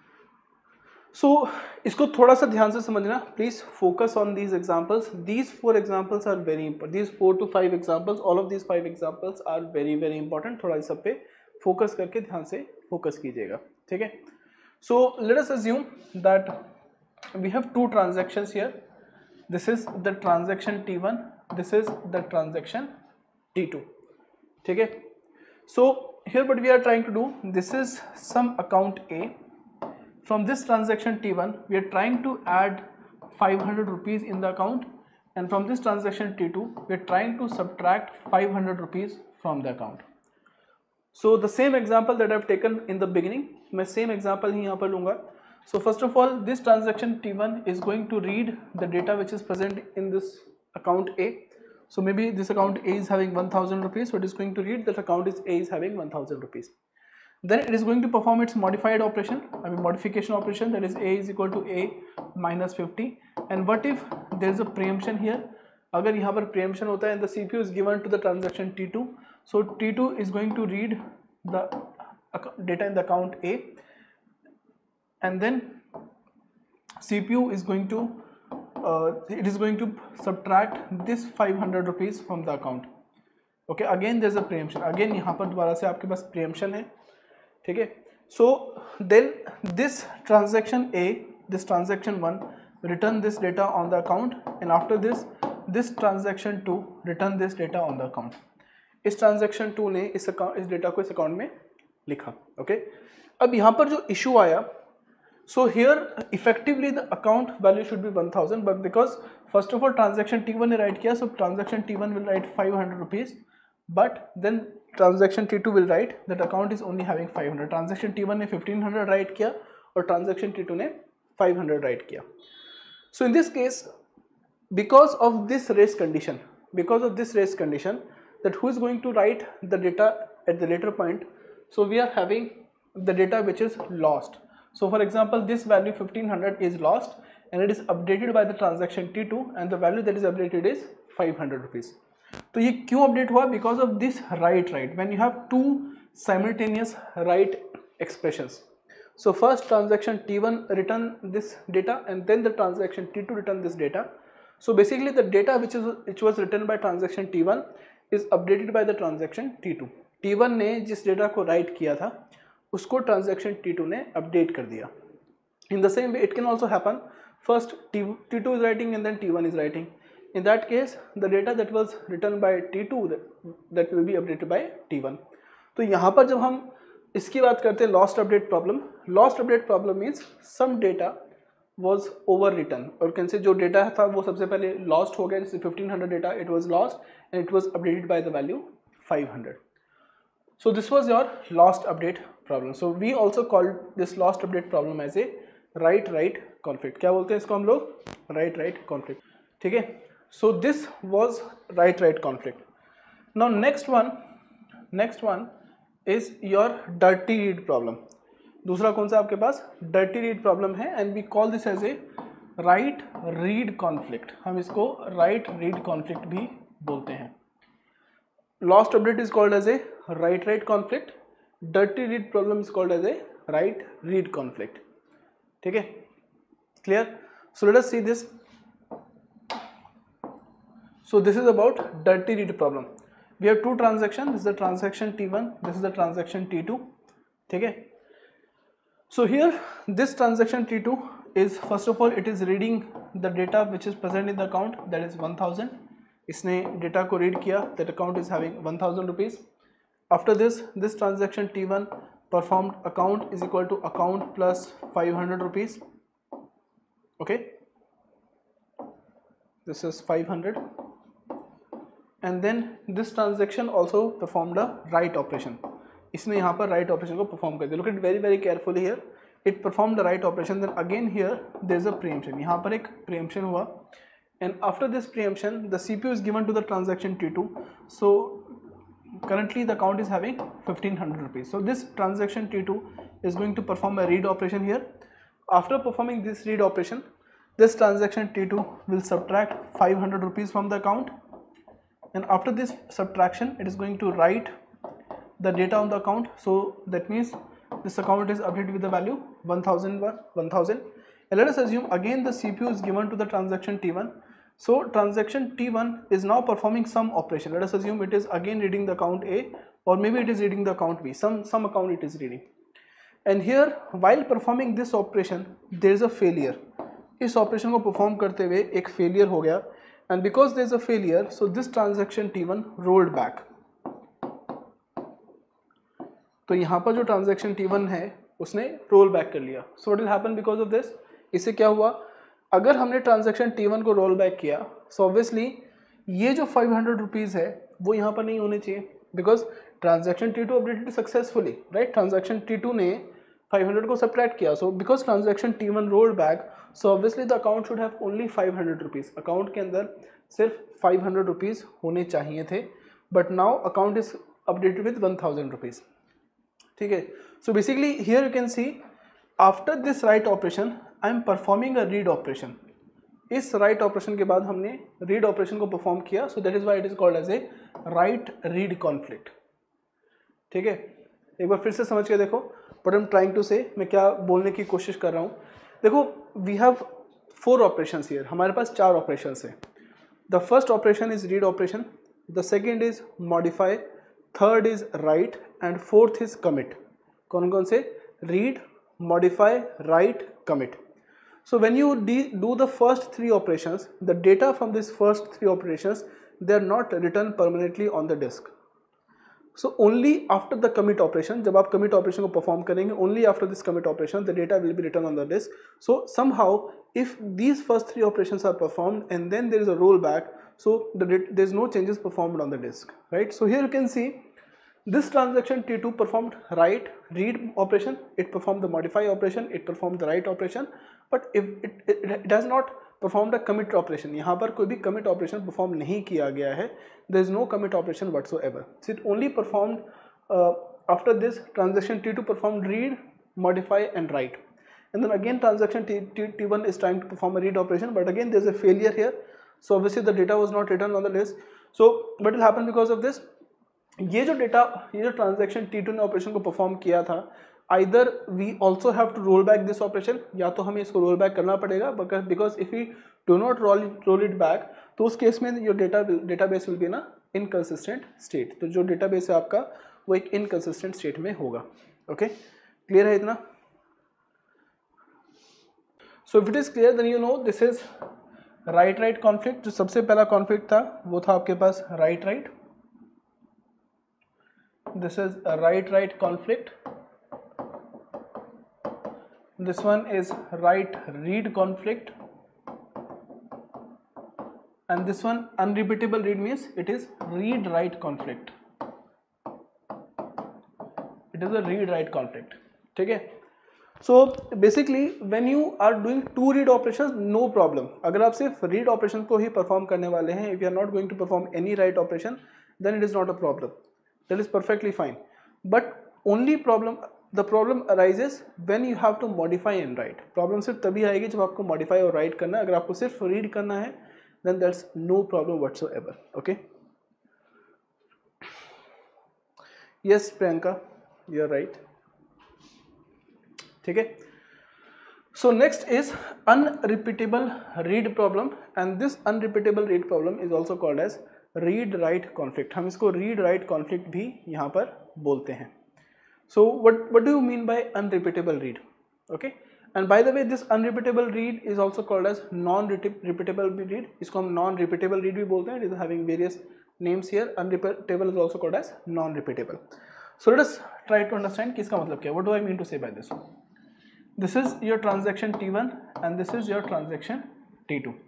सो इसको थोड़ा सा ध्यान से समझना. Please focus on these examples. These four examples are very important. These four to five examples, all of these five examples are very very important. थोड़ा इस सब पे फोकस करके ध्यान से फोकस कीजिएगा. ठीक है. So let us assume that we have two transactions here. This is the transaction T one, this is the transaction T two. ठीक है. सो here what we are trying to do, this is some account A. From this transaction T one we are trying to add five hundred rupees in the account, and from this transaction T two we are trying to subtract five hundred rupees from the account. So the same example that I have taken in the beginning, मैं same example ही यहाँ पर लूँगा. So first of all, this transaction T one is going to read the data which is present in this account A. So maybe this account A is having one thousand rupees, so it is going to read that account is A is having one thousand rupees. Then it is going to perform its modified operation, I mean modification operation, that is A is equal to A minus fifty. And what if there is a preemption here? अगर यहाँ पर preemption होता है and the C P U is given to the transaction T two, so T two is going to read the data in the account A, and then C P U is going to uh, it is going to subtract this five hundred rupees from the account. Okay, again there is a preemption, again यहाँ पर दोबारा से आपके पास preemption है, ठीक है. So then this transaction A, this transaction one return this data on the account, and after this this transaction two return this data on the account. इस transaction two ने इस account इस data को इस account में लिखा. Okay, अब यहाँ पर जो issue आया, so here effectively the account value should be one thousand, but because first of all transaction T one ने write किया, so transaction T one will write five hundred rupees, but then transaction T two will write that account is only having five hundred. Transaction T one ने fifteen hundred write किया और transaction T two ने five hundred write किया. So in this case, because of this race condition, because of this race condition, that who is going to write the data at the later point, so we are having the data which is lost. So for example, this value fifteen hundred is lost and it is updated by the transaction T two, and the value that is updated is five hundred rupees. तो ये क्यों update हुआ? Because of this write right. When you have two simultaneous write expressions, so first transaction T one return this data and then the transaction T two return this data. So basically the data which is which was written by transaction T one is updated by the transaction T two. T one ने जिस data को write किया था उसको transaction T two ने update कर दिया. In the same way it can also happen, first T two is writing and then T one is writing. In that case the data that was written by T two that, that will be updated by T one. तो यहाँ पर जब हम इसकी बात करते हैं lost update problem, lost update problem means some data was overwritten, और कैन से जो डेटा था वो सबसे पहले lost हो गया, जैसे fifteen hundred data it was lost and it was updated by the value five hundred. So this was your lost update problem. So we also called this lost update problem as a write write conflict. क्या बोलते हैं इसको हम लोग? write write conflict. ठीक है. So this was write write conflict. Now next one, next one is your dirty read problem. दूसरा कौन सा आपके पास? dirty read problem है, and we call this as a write read conflict. हम इसको write read conflict भी बोलते हैं. Lost update is called as a write write conflict. Dirty read problem is called as a write read conflict. ठीक है? Clear? So let us see this. So this is about dirty read problem. We have two transactions. This is the transaction T one. This is the transaction T two. ठीक है? So here this transaction T two is, first of all it is reading the data which is present in the account, that is one thousand. इसने data को read किया, that account is having one thousand rupees. After this, this transaction T one performed account is equal to account plus five hundred rupees. Okay, this is five hundred. And then this transaction also performed a write operation. इसने यहाँ पर write operation को perform कर दिया. Look at very very carefully here. It performed the write operation. Then again here there is a preemption. यहाँ पर एक preemption हुआ. And after this preemption, the C P U is given to the transaction T two. So currently the account is having fifteen hundred rupees. So this transaction T two is going to perform a read operation here. After performing this read operation, this transaction T two will subtract five hundred rupees from the account. And after this subtraction, it is going to write the data on the account. So that means this account is updated with the value one thousand. And let us assume again the C P U is given to the transaction T one. So transaction T one is now performing some operation. Let us assume it is again reading the account A, or maybe it is reading the account B. Some some account it is reading. And here while performing this operation, there is a failure. इस operation को perform करते हुए एक failure हो गया. And because there is a failure, so this transaction T one rolled back. तो यहाँ पर जो transaction T one है उसने roll back कर लिया. So what will happen because of this? इससे क्या हुआ? अगर हमने transaction T one को roll back किया, so obviously ये जो five hundred rupees है वो यहाँ पर नहीं होने चाहिए, because transaction T two updated successfully, right? Transaction T two ने five hundred को सब्ट्रैक्ट किया. So because transaction T one rolled back, so obviously the account should have only five hundred rupees. Account के अंदर सिर्फ five hundred rupees होने चाहिए थे, but now account is updated with one thousand rupees. ठीक है. So basically here you can see after this write operation I am performing a read operation. इस write operation के बाद हमने रीड ऑपरेशन को परफॉर्म किया. So that is why it is called as a write read conflict. ठीक है. एक बार फिर से समझ के देखो what I am trying to say, मैं क्या बोलने की कोशिश कर रहा हूँ. देखो we have four operations here. हमारे पास चार ऑपरेशंस हैं. The first operation is read operation, the second is modify, third is write and fourth is commit. कौन कौन से? Read, modify, write, commit. So when you do the first three operations, the data from these first three operations, they are not written permanently on the disk. So only after the commit operation, जब आप commit operation को perform करेंगे, only after this commit operation, the data will be written on the disk. So somehow, if these first three operations are performed and then there is a rollback, so the there is no changes performed on the disk, right? So here you can see this transaction T two performed write read operation, it performed the modify operation, it performed the write operation, but if it, it, it has not performed a commit operation. यहाँ पर कोई भी commit operation perform नहीं किया गया है. There is no commit operation whatsoever. So it only performed uh, after this transaction T two performed read, modify and write, and then again transaction T, T, T1 is trying to perform a read operation, but again there is a failure here. So obviously the data was not written on the list. So what will happen because of this? ये जो data, ये जो transaction T two ने operation को perform किया था, either we also have to roll back this operation, या तो हमें इसको रोल बैक करना पड़ेगा, because if you do not roll roll it back, तो उस केस में your data database will be ना इनकंसिस्टेंट स्टेट. तो जो डेटाबेस है आपका वो एक इनकंसिस्टेंट स्टेट में होगा. ओके, क्लियर है इतना? So if it is clear then you know this is write write conflict. जो सबसे पहला कॉन्फ्लिक्ट था वो था आपके पास write write. This is a write write conflict. This one is write read conflict, and this one unrepeatable read means it is read write conflict. It is a read write conflict. ठीक है. So basically when you are doing two read operations, no problem. अगर आप सिर्फ read operations को ही perform करने वाले हैं, if you are not going to perform any write operation, then it is not a problem. That is perfectly fine. But only problem, the problem arises when you have to modify and write. Problem सिर्फ तभी आएगी जब आपको modify और write करना है. अगर आपको सिर्फ read करना है, then that's no problem whatsoever. Okay? Yes, Priyanka, you're right. ठीक है. So next is unrepeatable read problem, and this unrepeatable read problem is also called as read write conflict. हम इसको रीड राइट कॉन्फ्लिक्ट भी यहाँ पर बोलते हैं. So what what do you mean by unrepeatable read? Okay, and by the way this unrepeatable read is also called as non repeatable read. इसको हम non repeatable read भी बोलते हैं. It is having various names here. Unrepeatable is also called as non repeatable. So let us try to understand कि इसका मतलब क्या है. What do I mean to say by this? This is your transaction T one and this is your transaction T two.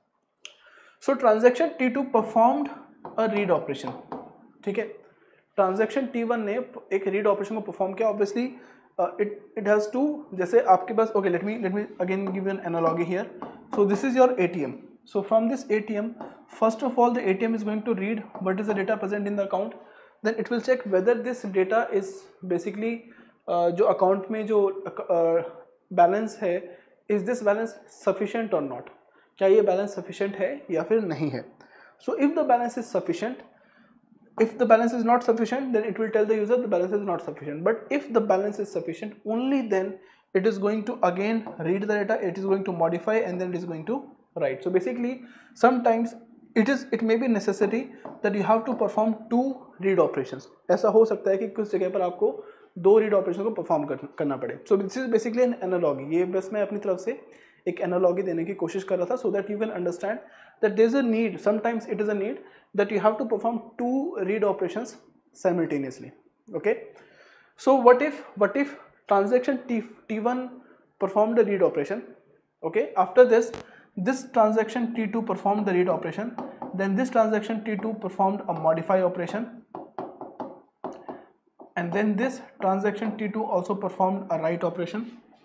So transaction T two performed a read operation. ठीक है. Transaction T one ने एक read operation को perform किया. Obviously it it has to, जैसे आपके पास, okay let me let me again give an analogy here. So this is your ATM. So from this ATM, first of all the ATM is going to read what is the data present in the account. Then it will check whether this data is basically जो account में जो balance uh, है, is this balance sufficient और not. क्या ये balance sufficient है या फिर नहीं है. So if the balance is sufficient, if the balance is not sufficient, then it will tell the user the balance is not sufficient. But if the balance is sufficient, only then it is going to again read the data, it is going to modify, and then it is going to write. So basically sometimes it is it may be necessary that you have to perform two read operations. ऐसा हो सकता है कि कुछ जगह पर आपको दो read operations को perform कर, करना पड़े. So this is basically an analogy. ये बस मैं अपनी तरफ से एक एनालॉजी देने की कोशिश कर रहा था, so that you can understand that there is a need, sometimes it is a need that you have to perform two read operations simultaneously. Okay, so what if what if transaction T T one performed the read operation. Okay, after this this transaction T two performed the read operation, then this transaction T two performed a modify operation, and then this transaction T two also performed a write operation.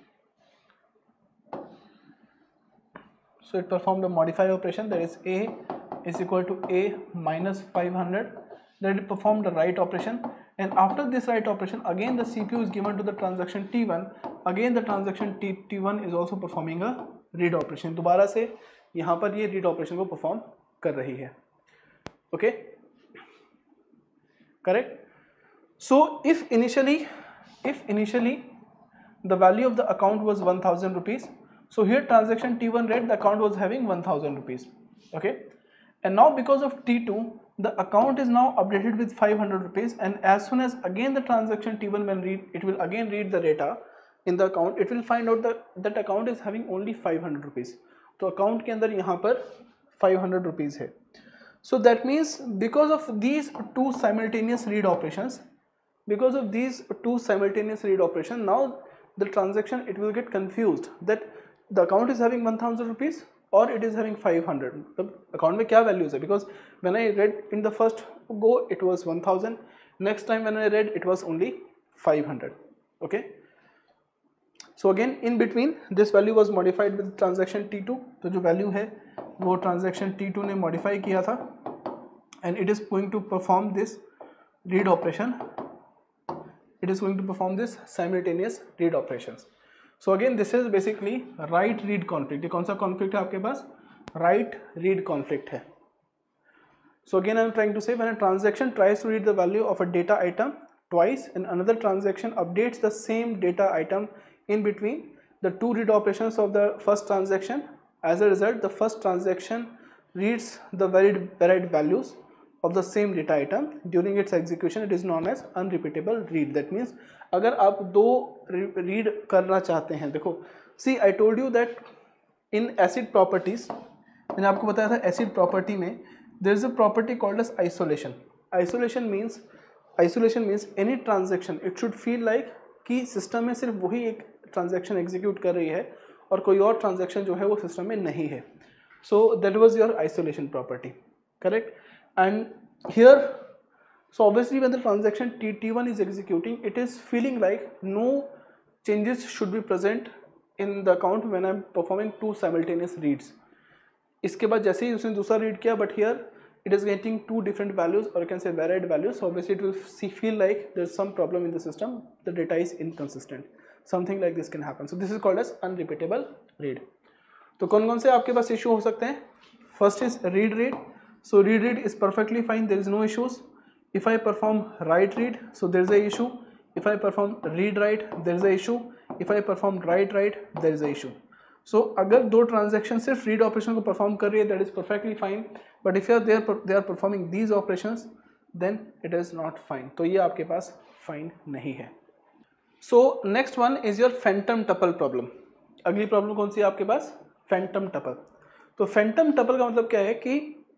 So it performed a modify operation, that is A is equal to A minus five hundred. Then it performed a write operation, and after this write operation again the C P U is given to the transaction T one. Again the transaction T, T1 is also performing a read operation. दोबारा से यहाँ पर ये read operation को perform कर रही है. Okay, correct. So if initially if initially the value of the account was one thousand rupees, so here transaction T one read the account was having one thousand rupees. Okay, and now because of T two the account is now updated with five hundred rupees, and as soon as again the transaction T one will read, it will again read the data in the account, it will find out that that account is having only five hundred rupees. तो account के अंदर यहाँ पर five hundred rupees है. So that means because of these two simultaneous read operations, because of these two simultaneous read operations, now the transaction it will get confused that the account is having one thousand rupees or it is having five hundred. The account में क्या values है? Because when I read in the first go it was one thousand, next time when I read it was only five hundred. Okay, so again in between this value was modified with transaction T two. तो जो value है वो transaction T two ने modify किया था, and it is going to perform this read operation. It is going to perform this simultaneous read operations. So again this is basically write read conflict. ये कौन सा conflict है आपके पास? Write read conflict है. So again I am trying to say when a transaction tries to read the value of a data item twice and another transaction updates the same data item in between the two read operations of the first transaction, as a result the first transaction reads the varied, varied values of the same data item during its execution. It is known as unrepeatable read. That means अगर आप दो read करना चाहते हैं, देखो see I told you that in acid properties, मैंने आपको बताया था acid property में there is a property called as isolation. Isolation means isolation means any transaction it should feel like कि system में सिर्फ वही एक transaction execute कर रही है और कोई और transaction जो है वो system में नहीं है. So that was your isolation property, correct? And here, so obviously when the transaction T, T1 is executing, it is feeling like no changes should be present in the account when I am performing two simultaneous reads. इसके बाद जैसे ही उसने दूसरा read किया, but here it is getting two different values, or you can say varied values. So obviously it will see, feel like there is some problem in the system, the data is inconsistent. Something like this can happen. So this is called as unrepeatable read. तो कौन कौन से आपके पास issue हो सकते हैं? First is read read. So read read is perfectly fine, there is no issues. If I perform write read, so there is a issue. If I perform read write, there is a issue. If I perform write write, there is a issue. So अगर दो transaction सिर्फ read operation को perform कर रही है, that is perfectly fine. But if you are there, they are performing these operations, then it is not fine. तो ये आपके पास fine नहीं है. So next one is your phantom tuple problem. अगली problem कौन सी है आपके पास? Phantom tuple. तो phantom tuple का मतलब क्या है कि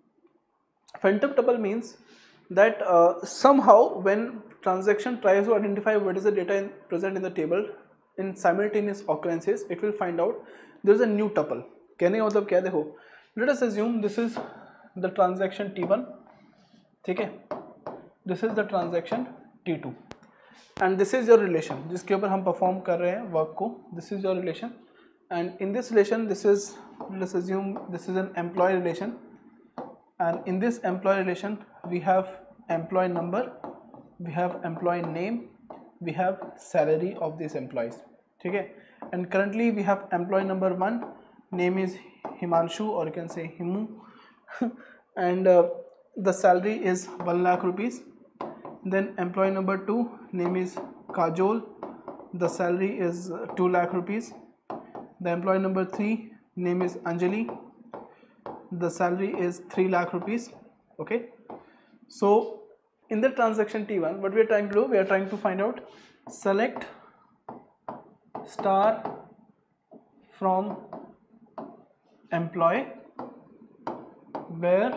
phantom tuple means that uh, somehow when transaction tries to identify what is the data in, present in the table in simultaneous occurrences, it will find out there is a new tuple. कहने का मतलब क्या है? देखो, let us assume this is the transaction T one, ठीक है? This is the transaction T two, and this is your relation जिसके ऊपर हम perform कर रहे हैं work को. This is your relation, and in this relation, this is, let us assume this is an employee relation. And in this employee relation we have employee number, we have employee name, we have salary of these employees, ठीक है? And currently we have employee number one, name is Himanshu, or you can say Himu, and uh, the salary is one lakh rupees. Then employee number two, name is Kajol, the salary is two lakh rupees. The employee number three, name is Anjali, the salary is three lakh rupees. Okay, so in the transaction T one, what we are trying to do, we are trying to find out select star from employee where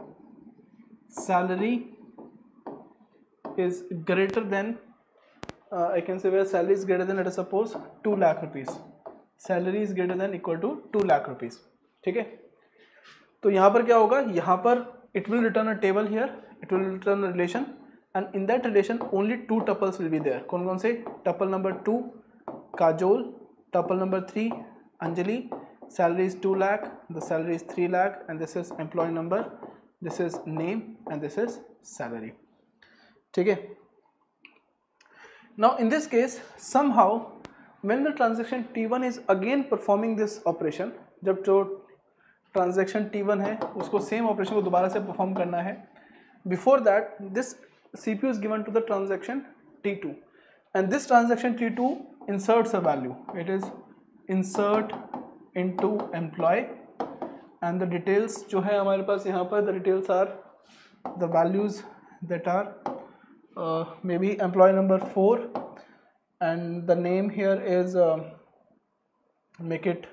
salary is greater than uh, I can say where salary is greater than, let us suppose two lakh rupees. Salary is greater than equal to two lakh rupees. ठीक है, तो यहाँ पर क्या होगा, यहाँ पर it will return a table here, it will return a relation, and in that relation only two tuples will be there. कौन कौन से? tuple number two Kajol, tuple number three Anjali, salary is two lakh, the salary is three lakh, and this is employee number, this is name, and this is salary. ठीक है. Now in this case somehow when the transaction T one is again performing this operation, जब जो transaction T one है उसको same operation को दोबारा से perform करना है, before that this C P U is given to the transaction T two, and this transaction T two inserts a value. It is insert into employee, and the details जो है हमारे पास यहाँ पर, the details are the values that are uh, maybe employee number four, and the name here is uh, make it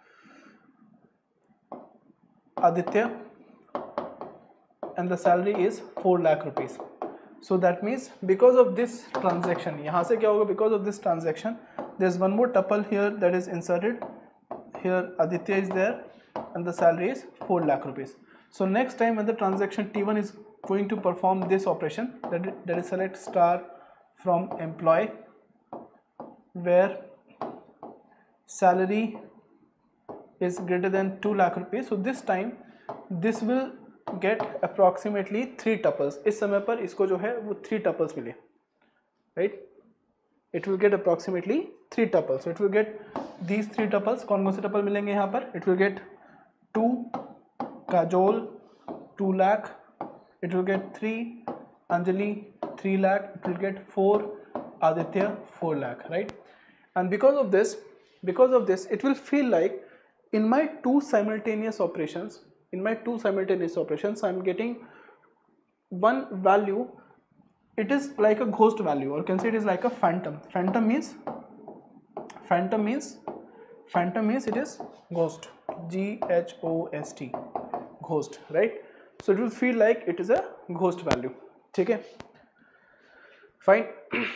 Aditya, and the salary is four lakh rupees. So that means because of this transaction, यहाँ से क्या होगा, because of this transaction there is one more tuple here that is inserted. Here Aditya is there and the salary is four lakh rupees. So next time when the transaction T one is going to perform this operation, that is, that is select star from employee where salary is greater than two lakh rupees. So this time this will get approximately three tuples. इस समय पर इसको जो है वो three tuples मिले, right? It will get approximately three tuples. So it will get these three tuples. कौन कौन से tuple मिलेंगे यहाँ पर? It will get two Kajol two lakh. It will get three Anjali three lakh. It will get four Aditya four lakh, right? And because of this, because of this, it will feel like in my two simultaneous operations. In my two simultaneous operations, I am getting one value. It is like a ghost value, or can say it is like a phantom. Phantom means, phantom means, phantom means it is ghost. G H O S T, ghost, right? So it will feel like it is a ghost value. ठीक है? Fine.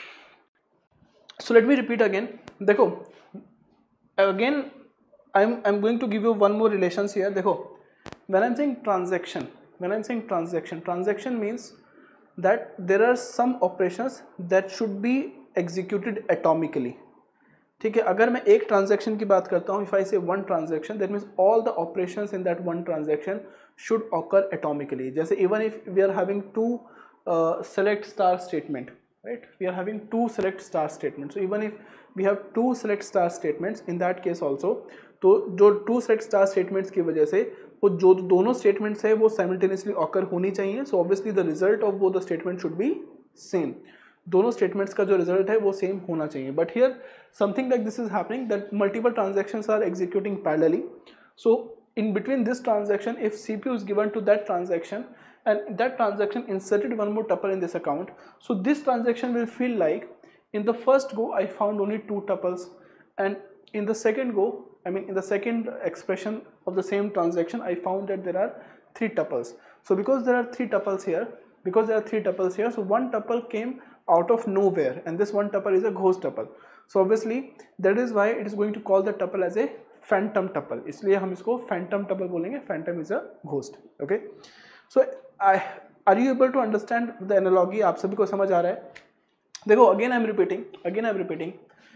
So let me repeat again. देखो, again I'm I'm going to give you one more relations here. देखो. When I'm saying transaction, when I'm saying transaction, transaction means that there are some operations that should be executed atomically. ठीक है, अगर मैं एक transaction की बात करता हूँ, if I say one transaction, that means all the operations in that one transaction should occur atomically. जैसे even if we are having two uh, select star statement, right? We are having two select star statements. So even if we have two select star statements, in that case also, तो जो two select star statements की वजह से वो जो दोनों statements है वो simultaneously occur होनी चाहिए. So obviously the result of both the statements should be same. दोनों statements का जो result है वो same होना चाहिए. But here something like this is happening, that multiple transactions are executing parallelly. So in between this transaction, if C P U is given to that transaction and that transaction inserted one more tuple in this account, so this transaction will feel like in the first go I found only two tuples, and in the second go, I mean in the second expression of the same transaction, I found that there are three tuples. So because there are three tuples here, because there are three tuples here, so one tuple came out of nowhere, and this one tuple is a ghost tuple. So obviously that is why it is going to call the tuple as a phantom tuple. इसलिए हम इसको phantom tuple बोलेंगे. Phantom is a ghost. Okay. So I, are you able to understand the analogy? आप सभी को समझ आ रहा है? देखो, again I am repeating, again I am repeating.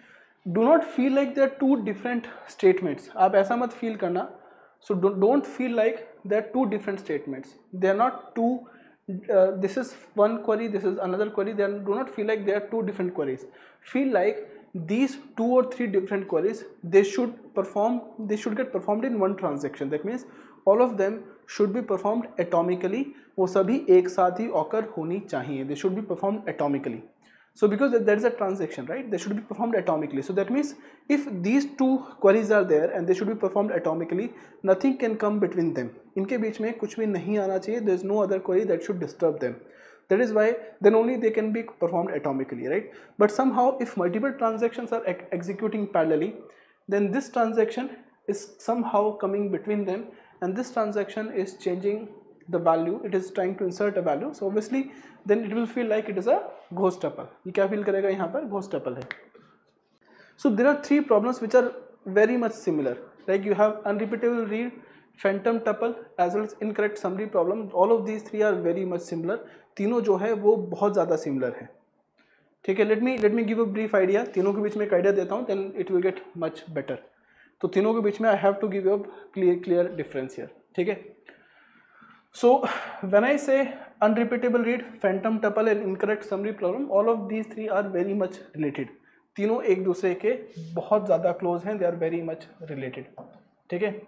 Do not feel like there are two different statements. आप ऐसा मत feel करना. So don't, don't feel like there are two different statements. They are not two. Uh, this is one query. This is another query. They are, do not feel like there are two different queries. Feel like these two or three different queries, they should perform. They should get performed in one transaction. That means all of them should be performed atomically. वो सभी एक साथ ही occur होनी चाहिए. They should be performed atomically. So because there is a transaction, right, they should be performed atomically. So that means if these two queries are there and they should be performed atomically, nothing can come between them. इनके बीच में कुछ भी नहीं आना चाहिए. There is no other query that should disturb them. That is why then only they can be performed atomically, right? But somehow if multiple transactions are ex executing parallelly, then this transaction is somehow coming between them, and this transaction is changing the value. It is trying to insert a value. So obviously then it will feel like it is a ghost tuple. ये क्या feel करेगा यहाँ पर? Ghost tuple है. So there are three problems which are very much similar. Like you have unrepeatable read, phantom tuple as well as incorrect summary problem, all of these three are very much similar. तीनों जो है वो बहुत ज़्यादा similar है, ठीक है. Let me let me give a brief idea, तीनों के बीच में एक आइडिया देता हूँ, then it will get much better. तो तीनों के बीच में I have to give you a clear clear difference here, ठीक है. So when I say unrepeatable read, phantom tuple and incorrect summary problem, all of these three are very much related. तीनों एक दूसरे के बहुत ज़्यादा क्लोज हैं, they are very much related, ठीक है.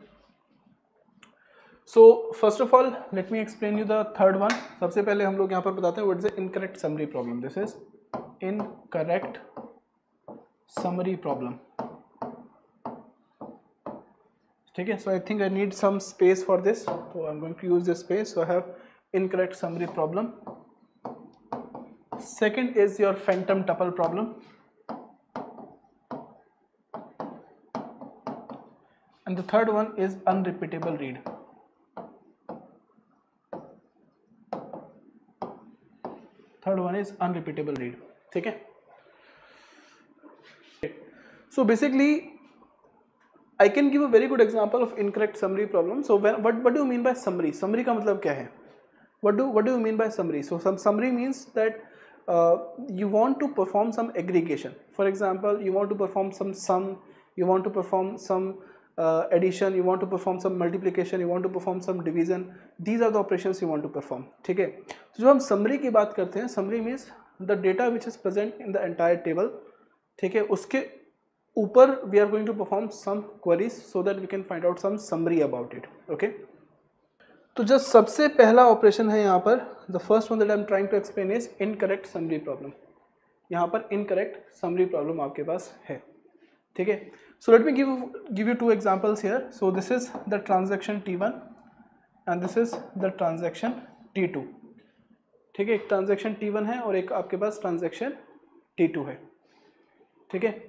So first of all let me explain you the third one. सबसे पहले हम लोग यहाँ पर बताते हैं what is the incorrect summary problem. This is incorrect summary problem, ठीक है. So I think I need some space for this, so I'm going to use this space. So I have incorrect summary problem. Second is your phantom tuple problem, and the third one is unrepeatable read. Third one is unrepeatable read, ठीक है. So basically I can give a very good example of incorrect summary problem. So when, what what do you mean by summary? Summary का मतलब क्या है? What do what do you mean by summary? So some summary means that uh, you want to perform some aggregation. For example, you want to perform some sum, you want to perform some uh, addition, you want to perform some multiplication, you want to perform some division. These are the operations you want to perform. ठीक है. तो जब हम summary की बात करते हैं, summary means the data which is present in the entire table. ठीक है. उसके ऊपर we are going to perform some queries so that we can find out some summary about it. Okay. तो जो सबसे पहला ऑपरेशन है यहाँ पर, the first one that I am trying to explain is incorrect summary problem. यहाँ पर incorrect summary problem आपके पास है, ठीक है. So let me give give you two examples here. So this is the transaction T one and this is the transaction T two. ठीक है. एक transaction T one है और एक आपके पास transaction T two है, ठीक है.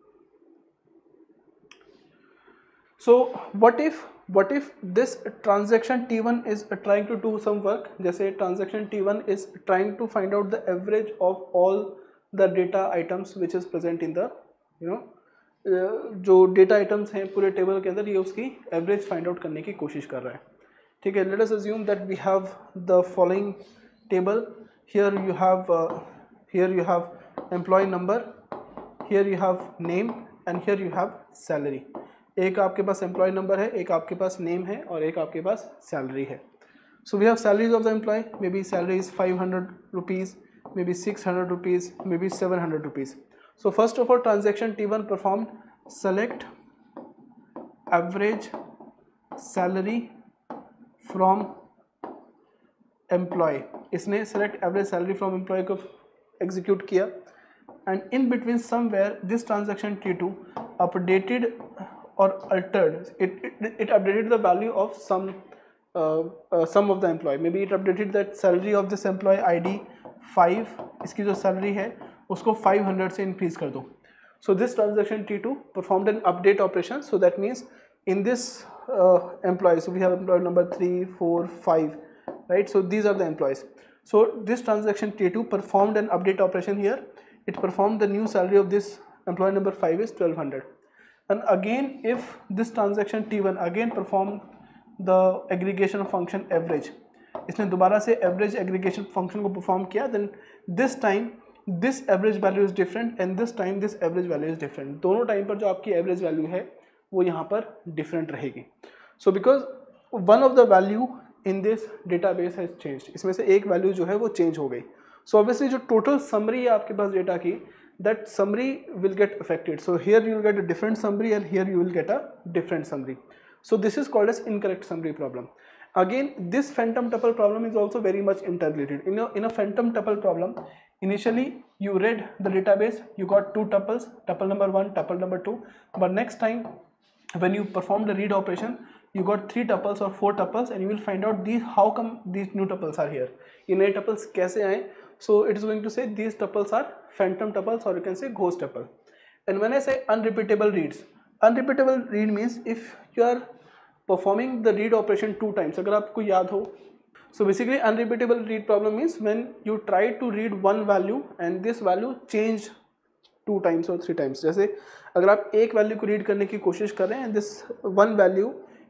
So what if what if this transaction T one is trying to do some work, जैसे transaction T one is trying to find out the average of all the data items which is present in the you know जो data items हैं पूरे table के अंदर, ये उसकी average find out करने की कोशिश कर रहा है, ठीक है. Let us assume that we have the following table. Here you have uh, here you have employee number, here you have name and here you have salary. एक आपके पास एम्प्लॉय नंबर है, एक आपके पास नेम है और एक आपके पास सैलरी है. So we have salaries of the employ, maybe salary is five hundred rupees, maybe six hundred rupees, maybe seven hundred rupees. So first of all transaction T one perform select average salary from employ. इसने select average salary from employ को execute किया and in between somewhere this transaction T two updated or altered, it, it it updated the value of some uh, uh, some of the employee. Maybe it updated that salary of this employee I D five, इसकी जो salary है उसको five hundred से increase कर दो. So this transaction T two performed an update operation. So that means in this uh, employee, so we have employee number three, four, five, right? So these are the employees. So this transaction T two performed an update operation here. It performed the new salary of this employee number five is twelve hundred. And again, if this transaction T one again perform the aggregation function average, इसने दोबारा से average aggregation function को perform किया, then this time this average value is different and this time this average value is different. दोनों time पर जो आपकी average value है वो यहाँ पर different रहेगी. So because one of the value in this database has changed, इसमें से एक value जो है वो change हो गई. So obviously जो total summary है आपके पास data की, that summary will get affected. So here you will get a different summary and here you will get a different summary. So this is called as incorrect summary problem. Again, this phantom tuple problem is also very much interrelated. In a, in a phantom tuple problem, initially you read the database, you got two tuples, tuple number one, tuple number two, but next time when you perform the read operation, you got three tuples or four tuples and you will find out these how come these new tuples are here. ये नए tuples कैसे आए? So it is going to say these tuples are phantom tuples or you can say ghost tuple. And when I say unrepeatable reads, unrepeatable read means if you are performing the read operation two times, अगर आपको याद हो, so basically unrepeatable read problem means when you try to read one value and this value change two times or three times. जैसे अगर आप एक value को read करने की कोशिश कर रहे हैं and this one value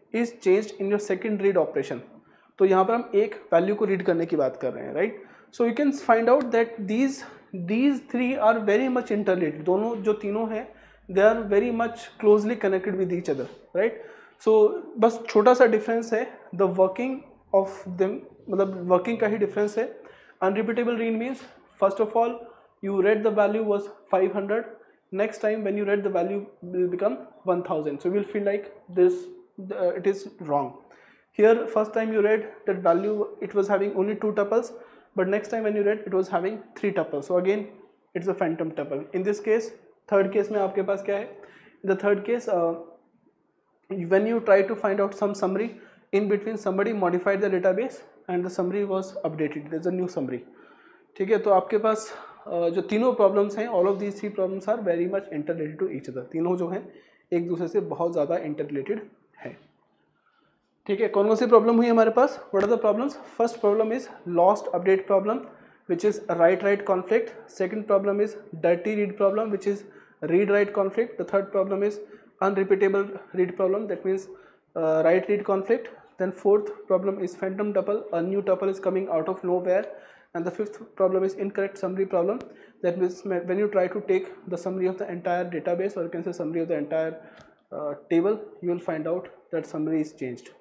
is changed in your second read operation. तो यहाँ पर हम एक वैल्यू को रीड करने की बात कर रहे हैं, right. So you can find out that these these three are very much interrelated. दोनों जो तीनों हैं they are very much closely connected with each other, right. So बस छोटा सा डिफरेंस है, द वर्किंग ऑफ देम, मतलब वर्किंग का ही डिफरेंस है. Unrepeatable read means first of all you read the value was five hundred, next time when you read the value will become one thousand, so you will feel like this uh, it is wrong. Here first time you read that value it was having only two tuples, but next time when you read it was having three tuples, so again it's a phantom tuple. In this case third case में आपके पास क्या है, in the third case uh, when you try to find out some summary, in between somebody modified the database and the summary was updated, there is a new summary. ठीक है, तो आपके पास Uh, जो तीनों प्रॉब्लम्स हैं, all of these three problems are very much interrelated to each other. तीनों जो हैं एक दूसरे से बहुत ज़्यादा इंटररिलेटेड है. ठीक है, कौन कौन सी प्रॉब्लम हुई हमारे पास? What are the problems? First problem is lost update problem which is write write conflict. Second problem is dirty read problem which is read write conflict. The third problem is unrepeatable read problem, that means write read conflict. Then fourth problem is phantom tuple, a new tuple is coming out of nowhere. And the fifth problem is incorrect summary problem. That means when you try to take the summary of the entire database, or you can say summary of the entire uh, table, you will find out that summary is changed.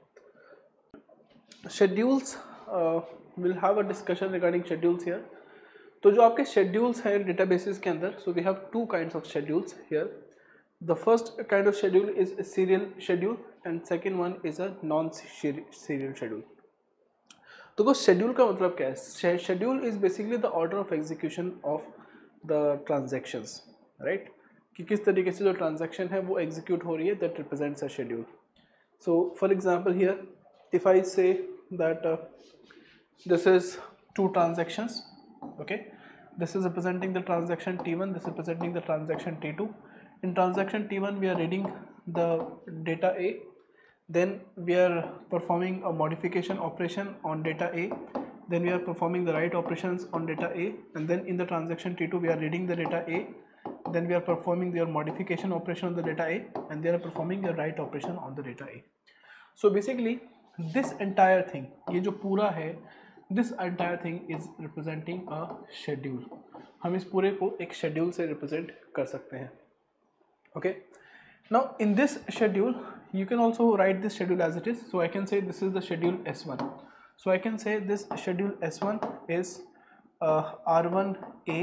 Schedules, uh, we'll have a discussion regarding schedules here. तो जो आपके schedules हैं databases के अंदर, so we have two kinds of schedules here. The first kind of schedule is a serial schedule and second one is a non-serial schedule. तो वो schedule का मतलब क्या है? Schedule is basically the order of execution of the transactions, right, कि किस तरीके से जो ट्रांजैक्शन है वो एग्जीक्यूट हो रही है, that represents a schedule. So for example here if I say that this is two transactions, okay, this is representing the transaction T one, this is representing the transaction T two. In transaction T one we are reading the data A, then we are performing a modification operation on data A, then we are performing the write operations on data A, and then in the transaction T two we are reading the data A, then we are performing their modification operation on the data A, and they are performing the write operation on the data A. So basically this entire thing, ये जो पूरा है, this entire thing is representing a schedule. हम इस पूरे को एक schedule से represent कर सकते हैं. Okay, now in this schedule you can also write this schedule as it is. So I can say this is the schedule S one. So I can say this schedule S one is uh, R one A,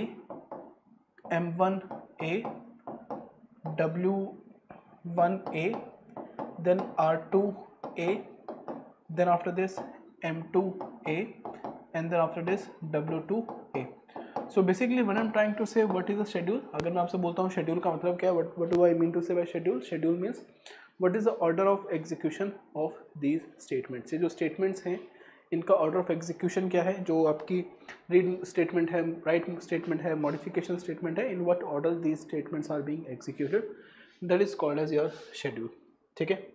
M one A, W one A, then R two A, then after this M two A, and then after this W two A. So basically when I'm trying to say what is a schedule, अगर मैं आपसे बोलता हूँ schedule का मतलब क्या है, what what do I mean to say by schedule? Schedule means what is the order of execution of these statements. ये जो statements हैं इनका order of execution क्या है, जो आपकी read statement है, write statement है, modification statement है, in what order these statements are being executed, that is called as your schedule. ठीक है.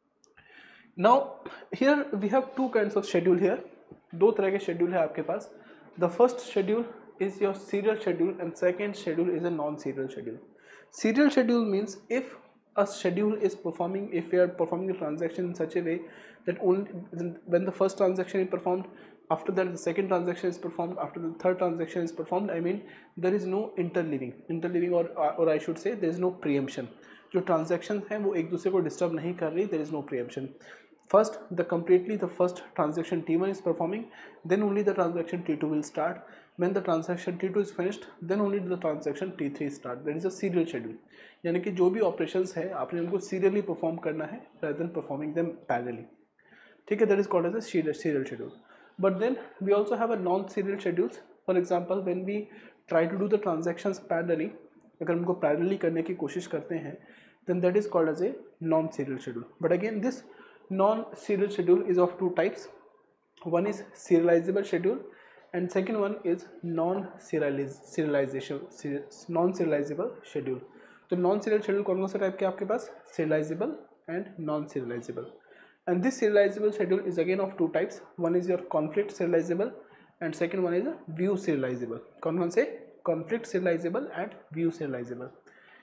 Now here we have two kinds of schedule here. दो तरह के schedule है आपके पास. The first schedule is your serial schedule and second schedule is a non-serial schedule. Serial schedule means if a schedule is performing, if we are performing a transaction in such a way that only when the first transaction is performed, after that the second transaction is performed, after the third transaction is performed, I mean there is no interleaving interleaving or or I should say there is no preemption. जो transaction हैं वो एक दूसरे को disturb नहीं कर रही, there is no preemption. First, the completely the first transaction T one is performing, then only the transaction T two will start. When the transaction T two is finished, then only the transaction T three start. That is a serial schedule. यानी कि जो भी operations है आपने उनको serially perform करना है rather than performing them parallelly. ठीक है, that is called as a serial schedule. But then we also have a non-serial schedules. For example, when we try to do the transactions parallelly, अगर उनको parallelly करने की कोशिश करते हैं, then that is called as a non-serial schedule. But again, this non-serial schedule is of two types. One is serializable schedule and second one is non-serialization non-serializable schedule. तो non-serial schedule कौन कौन से type के आपके पास? serializable and non-serializable. And this serializable schedule is again of two types. One is your conflict serializable and second one is a view serializable. कौन कौन से? conflict serializable and view serializable.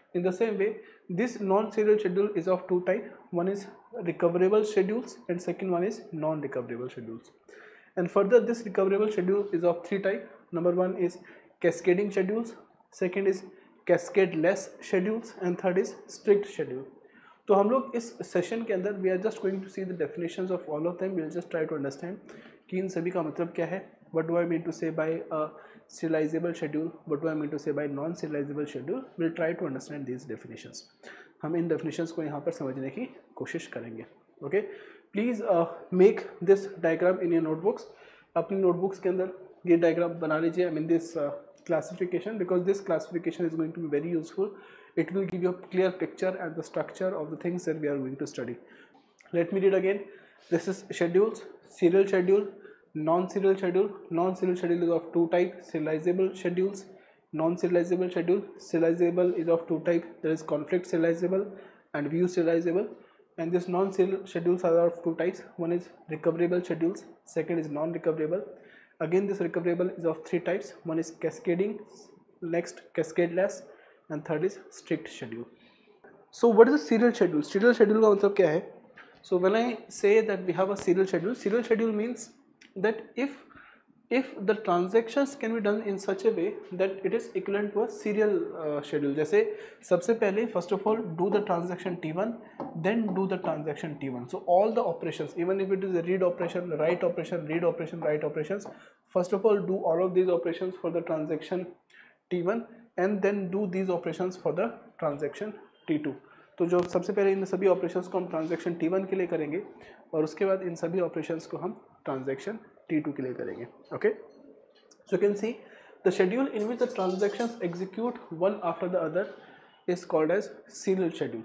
In the same way, this non-serial schedule is of two types. One is recoverable schedules and second one is non-recoverable schedules. And further, this recoverable schedule is of three types. Number one is cascading schedules, second is cascade-less schedules and third is strict schedule. तो हम लोग इस session के अंदर we are just going to see the definitions of all of them. We will just try to understand कि इन सभी का मतलब क्या है. What do I mean to say by a serializable schedule, what do I mean to say by non serializable schedule. We'll try to understand these definitions. हम इन definitions को यहाँ पर समझने की कोशिश करेंगे. Okay, please uh, make this diagram in your notebooks. अपनी notebooks के अंदर ये diagram बना लीजिए. I mean this uh, classification, because this classification is going to be very useful. It will give you a clear picture and the structure of the things that we are going to study. Let me read again. This is schedules, serial schedule, non-serial schedule. Non-serial schedule is of two types: serializable schedules, non-serializable schedule. Serializable is of two types. There is conflict serializable and view serializable. And this non-serial schedules are of two types. One is recoverable schedules, second is non-recoverable. Again, this recoverable is of three types. One is cascading, next cascadeless, and third is strict schedule. So what is a serial schedule? Serial schedule का मतलब क्या है? So when I say that we have a serial schedule, serial schedule means that if if the transactions can be done in such a way that it is equivalent to a serial uh, schedule. जैसे सबसे पहले first of all do the transaction T one, then do the transaction T one. So all the operations, even if it is a read operation, write operation, read operation, write operations, first of all do all of these operations for the transaction T one and then do these operations for the transaction T two. तो जो सबसे पहले इन सभी operations को हम transaction T one के लिए करेंगे और उसके बाद इन सभी ऑपरेशंस को हम ट्रांजैक्शन टी टू के लिए करेंगे. Okay, so you can see the schedule in which the transactions execute one after the other is called as serial schedule.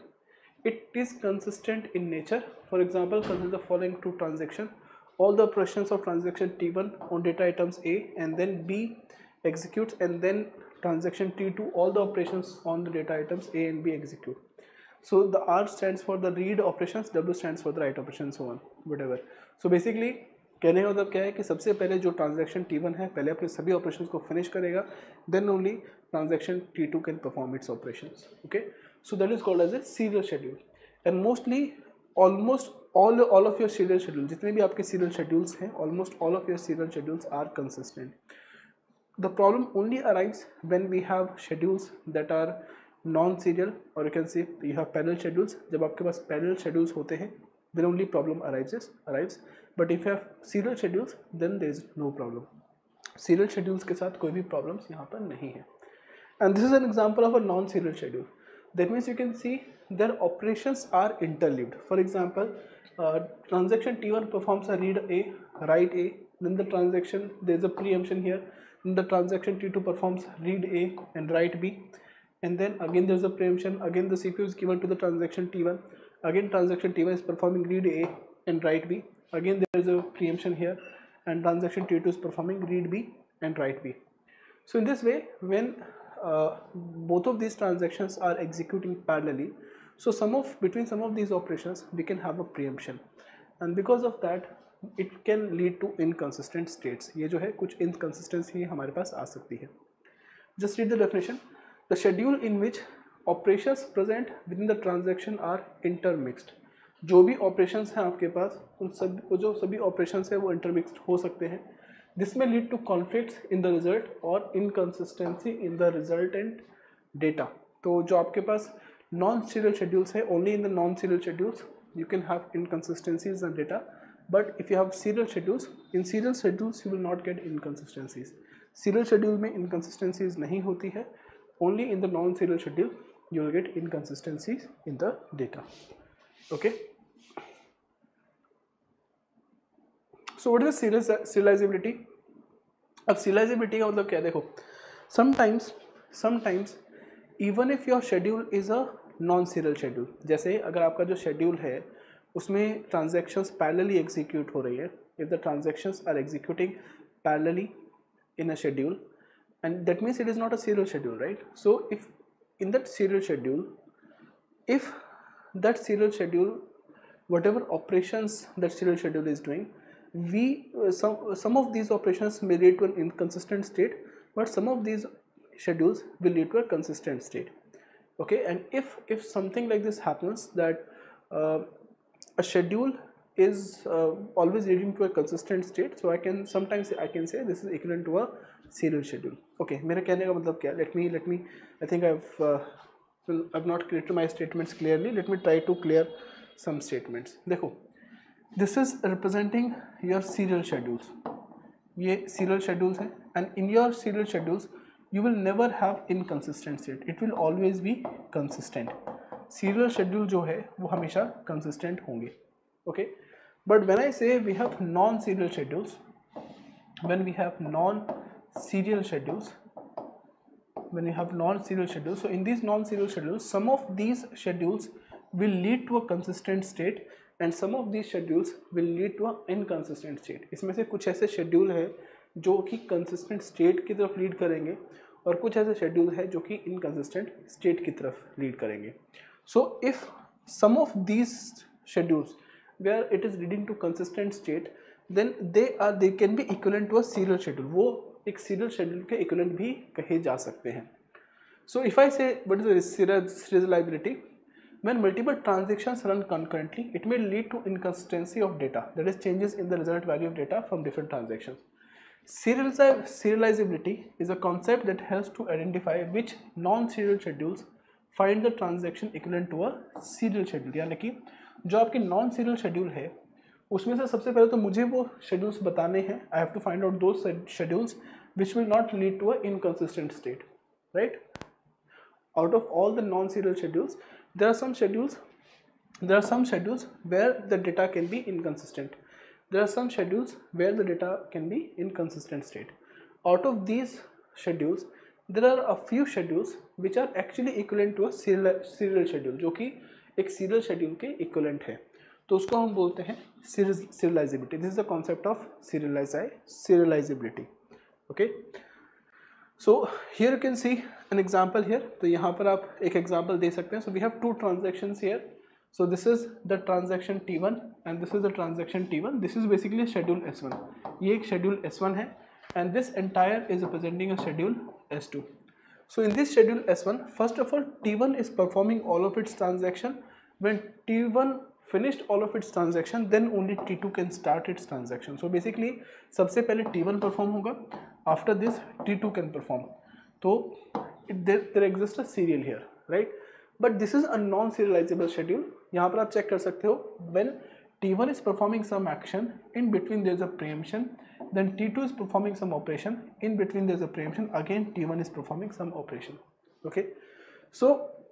It is consistent in nature. For example, consider the following two transaction. All the operations of transaction T one on data items A and then B executes, and then transaction T two all the operations on the data items A and B execute. So the R stands for the read operations, W stands for the write operations, so on, whatever. So basically कहने का मतलब क्या है कि सबसे पहले जो transaction T one है पहले अपने सभी ऑपरेशंस को फिनिश करेगा, then only transaction T two can perform its operations. Okay, so that is called as a serial schedule. And mostly almost all all of your serial schedules, जितने भी आपके serial schedules हैं, almost all of your serial schedules are consistent. The problem only arises when we have schedules that are non-serial, or you can say you have parallel schedules. जब आपके पास parallel schedules होते हैं, then only problem arises. arises. But if you have serial schedules, then there is no problem. Serial schedules के साथ कोई भी problems यहाँ पर नहीं है. And this is an example of a non-serial schedule. That means you can see their operations are interleaved. For example, uh, transaction T one performs a read A, write A. Then the transaction, there is a preemption here. Then the transaction T two performs read A and write B, and then again there is a preemption. Again the C P U is given to the transaction T one. Again transaction T one is performing read A and write B. Again there is a preemption here, and transaction T two is performing read B and write B. So in this way, when uh, both of these transactions are executing parallelly, so some of between some of these operations we can have a preemption, and because of that it can lead to inconsistent states. ये जो है कुछ inconsistency हमारे पास आ सकती है. Just read the definition. The schedule in which operations present within the transaction are intermixed. जो भी operations हैं आपके पास, उन सब जो सभी operations हैं वो intermixed हो सकते हैं. This may lead to conflicts in the result or inconsistency in the resultant data. तो जो आपके पास non-serial schedules है, only in the non-serial schedules you can have inconsistencies in data. But if you have serial schedules, in serial schedules you will not get inconsistencies. Serial schedule में inconsistencies नहीं होती है. Only in the non-serial schedule you will get inconsistencies in the data. Okay. So what is serial serializability? अब serializability का मतलब क्या है? देखो, sometimes sometimes even if your schedule is a non-serial schedule, जैसे अगर आपका जो schedule है उसमें transactions parallelly execute हो रही है. If the transactions are executing parallelly in a schedule, and that means it is not a serial schedule, right? So if in that serial schedule, if that serial schedule, whatever operations that serial schedule is doing, we uh, some some of these operations may lead to an inconsistent state, but some of these schedules will lead to a consistent state. Okay, and if if something like this happens, that uh, a schedule is uh, always leading to a consistent state, so I can sometimes I can say this is equivalent to a serial schedule. Okay, मेरे कहने का मतलब क्या? Let me let me I think I've uh, well, I've not created my statements clearly. Let me try to clear some statements. देखो, this is representing your serial schedules. ये serial schedules हैं, and in your serial schedules you will never have inconsistent state. It will always be consistent. Serial schedule जो है वो हमेशा consistent होंगे. Okay, but when I say we have non-serial schedules, when we have non-serial schedules, when you have non-serial schedules, so in these non-serial schedules, some of these schedules will lead to a consistent state and some of these schedules will lead to an inconsistent state. इसमें से कुछ ऐसे schedule है जो कि consistent state की तरफ lead करेंगे और कुछ ऐसे schedule है जो कि inconsistent state की तरफ lead करेंगे. So if some of these schedules where it is leading to consistent state, then they are they can be equivalent to a serial schedule. वो एक serial schedule के equivalent भी कहे जा सकते हैं. So if I say what is the serializability, when multiple transactions run concurrently, it may lead to inconsistency of data, that is changes in the result value of data from different transactions. Serializability is a concept that helps to identify which non-serial schedules find the transaction equivalent to a serial schedule. यानी कि जो आपके non serial schedule है उसमें से सबसे पहले तो मुझे वो शेड्यूल्स बताने हैं. I have to find out those schedules which will not lead to a inconsistent state, right? Out of all the non-serial schedules, there are some schedules there are some schedules where the data can be inconsistent. There are some schedules where the data can be inconsistent state. Out of these schedules, there are a few schedules which are actually equivalent to a serial serial schedule, जो कि एक serial schedule के equivalent है. तो उसको हम बोलते हैं serializability. This is the concept of serializability. Okay. So here you can see an example here. तो यहाँ पर आप एक example दे सकते हैं. So we have two transactions here. So this is the transaction T one and this is the transaction T one. This is basically schedule S one. ये एक schedule S one है and this entire is representing a schedule S two. So in this schedule S one, first of all T one is performing all of its transaction. When T one finished all of its transaction, then only T two can start its transaction. So basically सबसे पहले T one perform होगा, after this T two can perform. तो there, there exists a serial here, right? But this is a non-serializable schedule. यहाँ पर आप check कर सकते हो, when T one is performing some action, in between there is a preemption, then T two is performing some operation, in between there is a preemption, again T one is performing some operation. Okay, so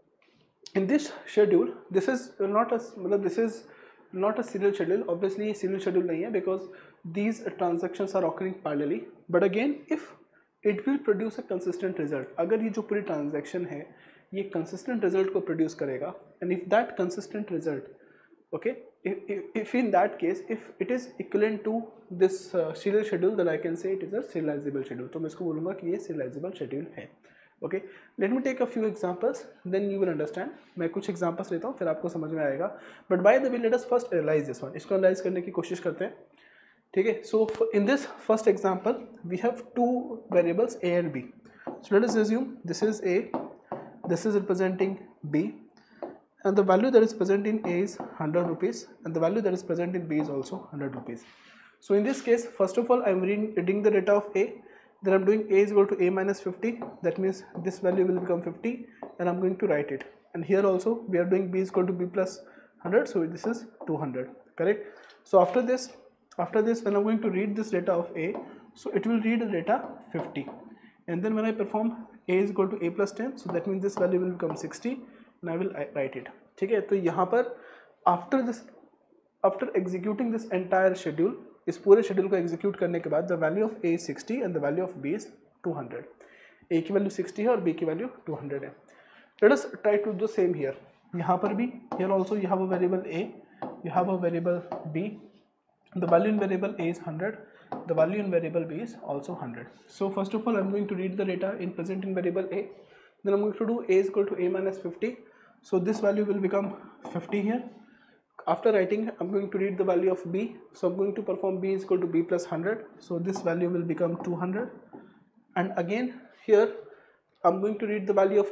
in this schedule, this is not a this is not a serial schedule. Obviously serial schedule नहीं है because these transactions are occurring parallelly. But again, if it will produce a consistent result, अगर ये जो पूरी transaction है ये consistent result को produce करेगा, and if that consistent result, okay, if, if, if in that case if it is equivalent to this uh, serial schedule, then I can say it is a serializable schedule. तो मैं इसको बोलूँगा कि ये serializable schedule है. Okay, let me take a few examples, then you will understand. मैं कुछ examples लेता हूँ फिर आपको समझ में आएगा. But by the way, let us first analyze this one. इसको analyze करने की कोशिश करते हैं. ठीक है. So in this first example, we have two variables A and B. So let us assume this is A, this is representing B, and the value that is present in A is one hundred rupees, and the value that is present in B is also one hundred rupees. So in this case, first of all, I am reading the data of A. Then I'm doing A is equal to A minus fifty. That means this value will become fifty, and I'm going to write it. And here also we are doing B is equal to B plus one hundred. So this is two hundred. Correct. So after this, after this, when I'm going to read this data of A, so it will read the data fifty. And then when I perform A is equal to A plus ten, so that means this value will become sixty, and I will write it. ठीक है. तो यहाँ पर after this, after executing this entire schedule, इस पूरे schedule को execute करने के बाद the value of A sixty and the value of B is two hundred. A की वैल्यू सिक्सटी है और बी की वैल्यू टू हंड्रेड है. Let us try to do same here. यहाँ पर भी here also you have a variable A, you have a variable B. The value in variable A is hundred, the value in variable B is also hundred. So first of all I am going to read the data in present in variable A. Then I am going to do A is equal to A minus fifty. So this value will become fifty here. After writing, I'm going to read the value of B. So I'm going to perform B is equal to B plus one hundred. So this value will become two hundred. And again here, I'm going to read the value of B.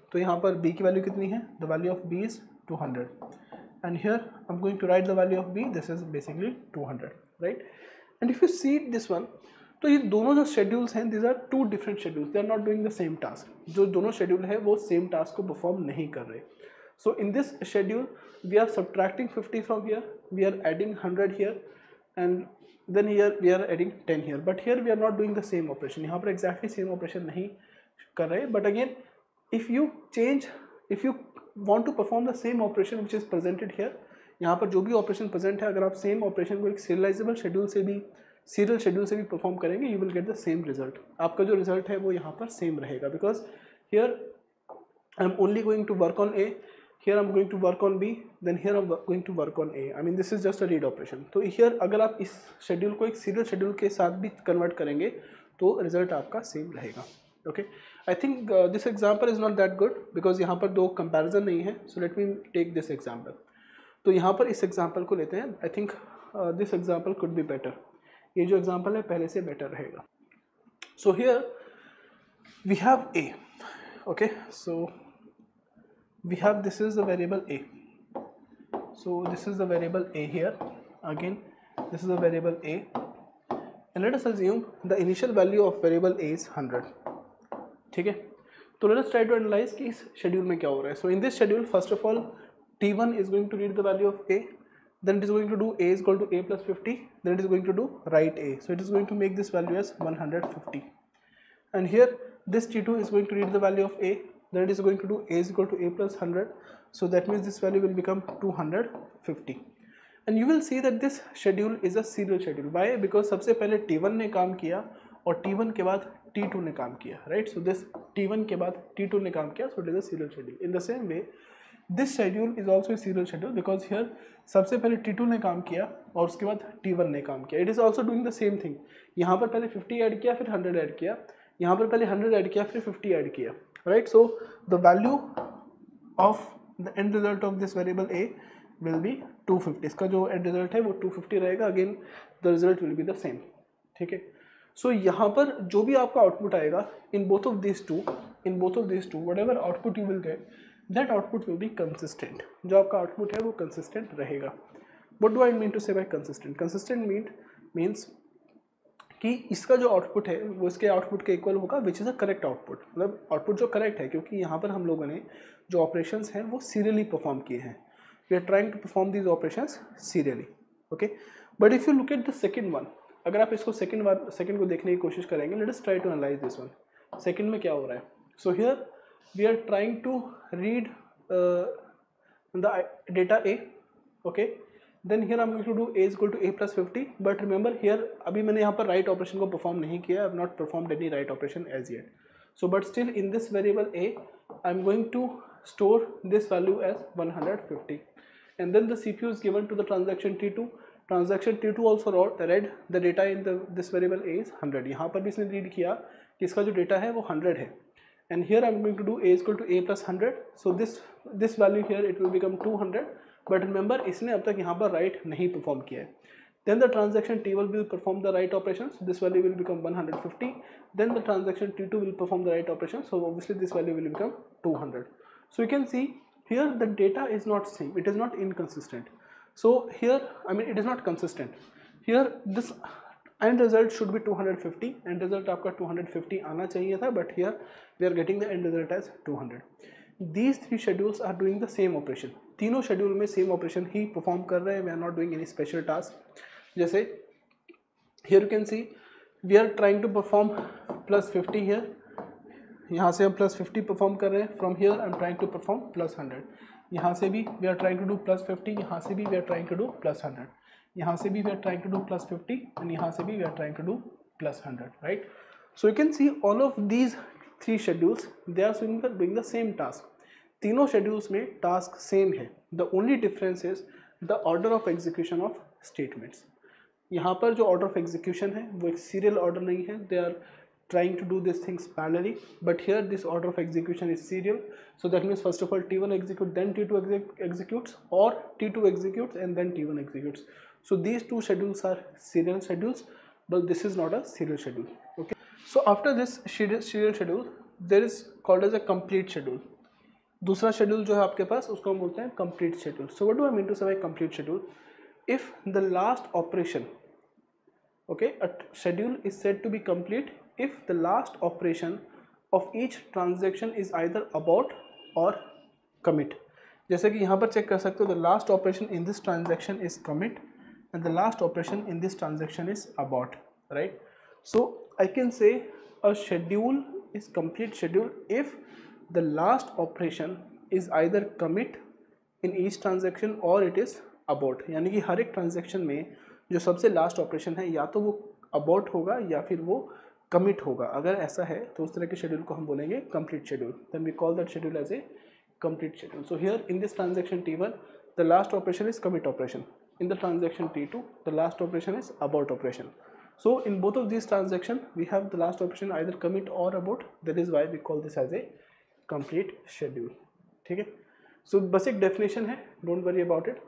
तो यहाँ पर b की value कितनी है, the value of b is two hundred, and here I am going to write the value of b, this is basically two hundred, right. And if you see this one, तो ये दोनों जो schedules हैं, these are two different schedules, they are not doing the same task. जो दोनों schedule है वो same task को परफॉर्म नहीं कर रहे. So in this schedule we are subtracting fifty from here, we are adding hundred here, and then here we are adding ten here, but here we are not doing the same operation. यहाँ पर exactly same operation नहीं कर रहे. But again, if you change, if you want to perform the same operation which is presented here, यहाँ पर जो भी operation present है, अगर आप same operation को एक serializable schedule से भी serial schedule से भी perform करेंगे, you will get the same result. आपका जो result है वो यहाँ पर same रहेगा, because here I am only going to work on A, here I'm going to work on B, then here I'm going to work on A. I mean this is just a read operation. तो here अगर आप इस schedule को एक serial schedule के साथ भी convert करेंगे तो रिजल्ट आपका सेम रहेगा. Okay, I think this example is not that good because यहाँ पर दो कंपैरिजन नहीं है. So let me take this example. तो यहाँ पर इस एग्जाम्पल को लेते हैं. I think this example could be better. ये जो एग्जाम्पल है पहले से बेटर रहेगा. So here we have A. Okay, so we have, this is the variable A. So this is the variable A here. Again this is the variable A, and let us assume the initial value of variable A is one hundred. ठीक है, तो let us try to analyze कि इस schedule में क्या हो रहा है. So in this schedule, first of all T one is going to read the value of A, then it is going to do A is equal to A plus fifty, then it is going to do write A. So it is going to make this value as one hundred fifty, and here this T two is going to read the value of A, then it is going to do A is equal to A plus one hundred, so that means this value will become two hundred fifty. And you will see that this schedule is a serial schedule. Why? Because सबसे पहले T one ने काम किया और T one के बाद T two ने काम किया, right? So this T one के बाद T two ने काम किया, so it is a serial schedule. In the same way, this schedule is also a serial schedule because here सबसे पहले T two ने काम किया और उसके बाद T one ने काम किया. It is also doing the same thing. यहाँ पर पहले fifty ऐड किया, फिर one hundred ऐड किया, यहाँ पर पहले one hundred ऐड किया, फिर fifty ऐड किया, right? So the value of the end result of this variable A will be two fifty. इसका जो end result है वो two fifty रहेगा. Again the result will be the same. ठीक है, so यहाँ पर जो भी आपका output आएगा in both of these two, in both of these two, whatever output you will get, that output will be consistent. जो आपका output है वो consistent रहेगा. What do I mean to say by consistent? Consistent mean means कि इसका जो output है वो इसके आउटपुट के इक्वल होगा, which is a correct output. मतलब आउटपुट जो करेक्ट है, क्योंकि यहाँ पर हम लोगों ने जो ऑपरेशंस हैं वो सीरियली परफॉर्म किए हैं. We are trying to perform these operations serially. Okay, but if you look at the second one, अगर आप इसको सेकंड बार सेकंड को देखने की कोशिश करेंगे, let us try to analyze this one. Second में क्या हो रहा है? So here we are trying to read the data A. Okay, then here I'm going to do A is equal to A plus fifty, but remember here अभी मैंने यहाँ पर write operation को perform नहीं किया. I have not performed any write operation as yet. So but still in this variable A I'm going to store this value as one hundred fifty, and then the C P U is given to the transaction T two. Transaction T two also read the data in the this variable A is one hundred. यहाँ पर भी इसने read किया कि इसका जो data है वो one hundred है, and here I'm going to do A is equal to A plus one hundred. So this this value here it will become two hundred. But remember इसने अब तक यहाँ पर राइट नहीं परफॉर्म किया है. Then the transaction T one will perform the write operation, so this value will become one hundred fifty. Then the transaction T two will perform the write operation, so obviously this value will become two hundred. So you can see here the data is not same, it is not inconsistent. So here I mean it is not consistent. Here this end result should be two hundred fifty, end result आपका two hundred fifty आना चाहिए था, but here we are getting the end result as two hundred. These three schedules are doing the same operation. तीनों schedule में same operation ही perform कर रहे हैं. We are not doing any special task. जैसे here you can see we are trying to perform plus fifty here, यहाँ से हम प्लस फिफ्टी परफॉर्म कर रहे हैं. From here I am trying to perform plus hundred. यहाँ से भी we are trying to do plus fifty, यहाँ से भी we are trying to do plus hundred, यहाँ से भी we are trying to do plus fifty, and यहाँ से भी we are trying to do plus hundred, right? So you can see all of these three schedules they are doing the same task. तीनों schedules में task same है. The only difference is the order of execution of statements. यहाँ पर जो order of execution है वो एक serial order नहीं है. They are trying to do these things parallelly, but here this order of execution is serial. So that means first of all T one executes, then T two exec executes, or T two executes and then T one executes. So these two schedules are serial schedules, but this is not a serial schedule. Okay. So after this serial schedule, there is called as a complete schedule. दूसरा schedule जो है आपके पास उसको हम बोलते हैं complete schedule. So what do I mean to say by complete schedule? If the last operation, okay, a schedule is said to be complete if the last operation of each transaction is either abort or commit. जैसे कि यहाँ पर check कर सकते हो, the last operation in this transaction is commit and the last operation in this transaction is abort, right? So I can say a schedule is complete schedule if the last operation is either commit in each transaction or it is abort. यानी कि हर एक transaction में जो सबसे last operation है या तो वो अबॉर्ट होगा या फिर वो कमिट होगा. अगर ऐसा है तो उस तरह के शेड्यूल को हम बोलेंगे complete schedule. Then we call that schedule as a complete schedule. So here in this transaction T one the last operation is commit operation. In the transaction T two the last operation is abort operation. So in both of this transaction we have the last operation either commit or abort. That is why we call this as a complete schedule. ठीक है. So basic definition है, don't worry about it.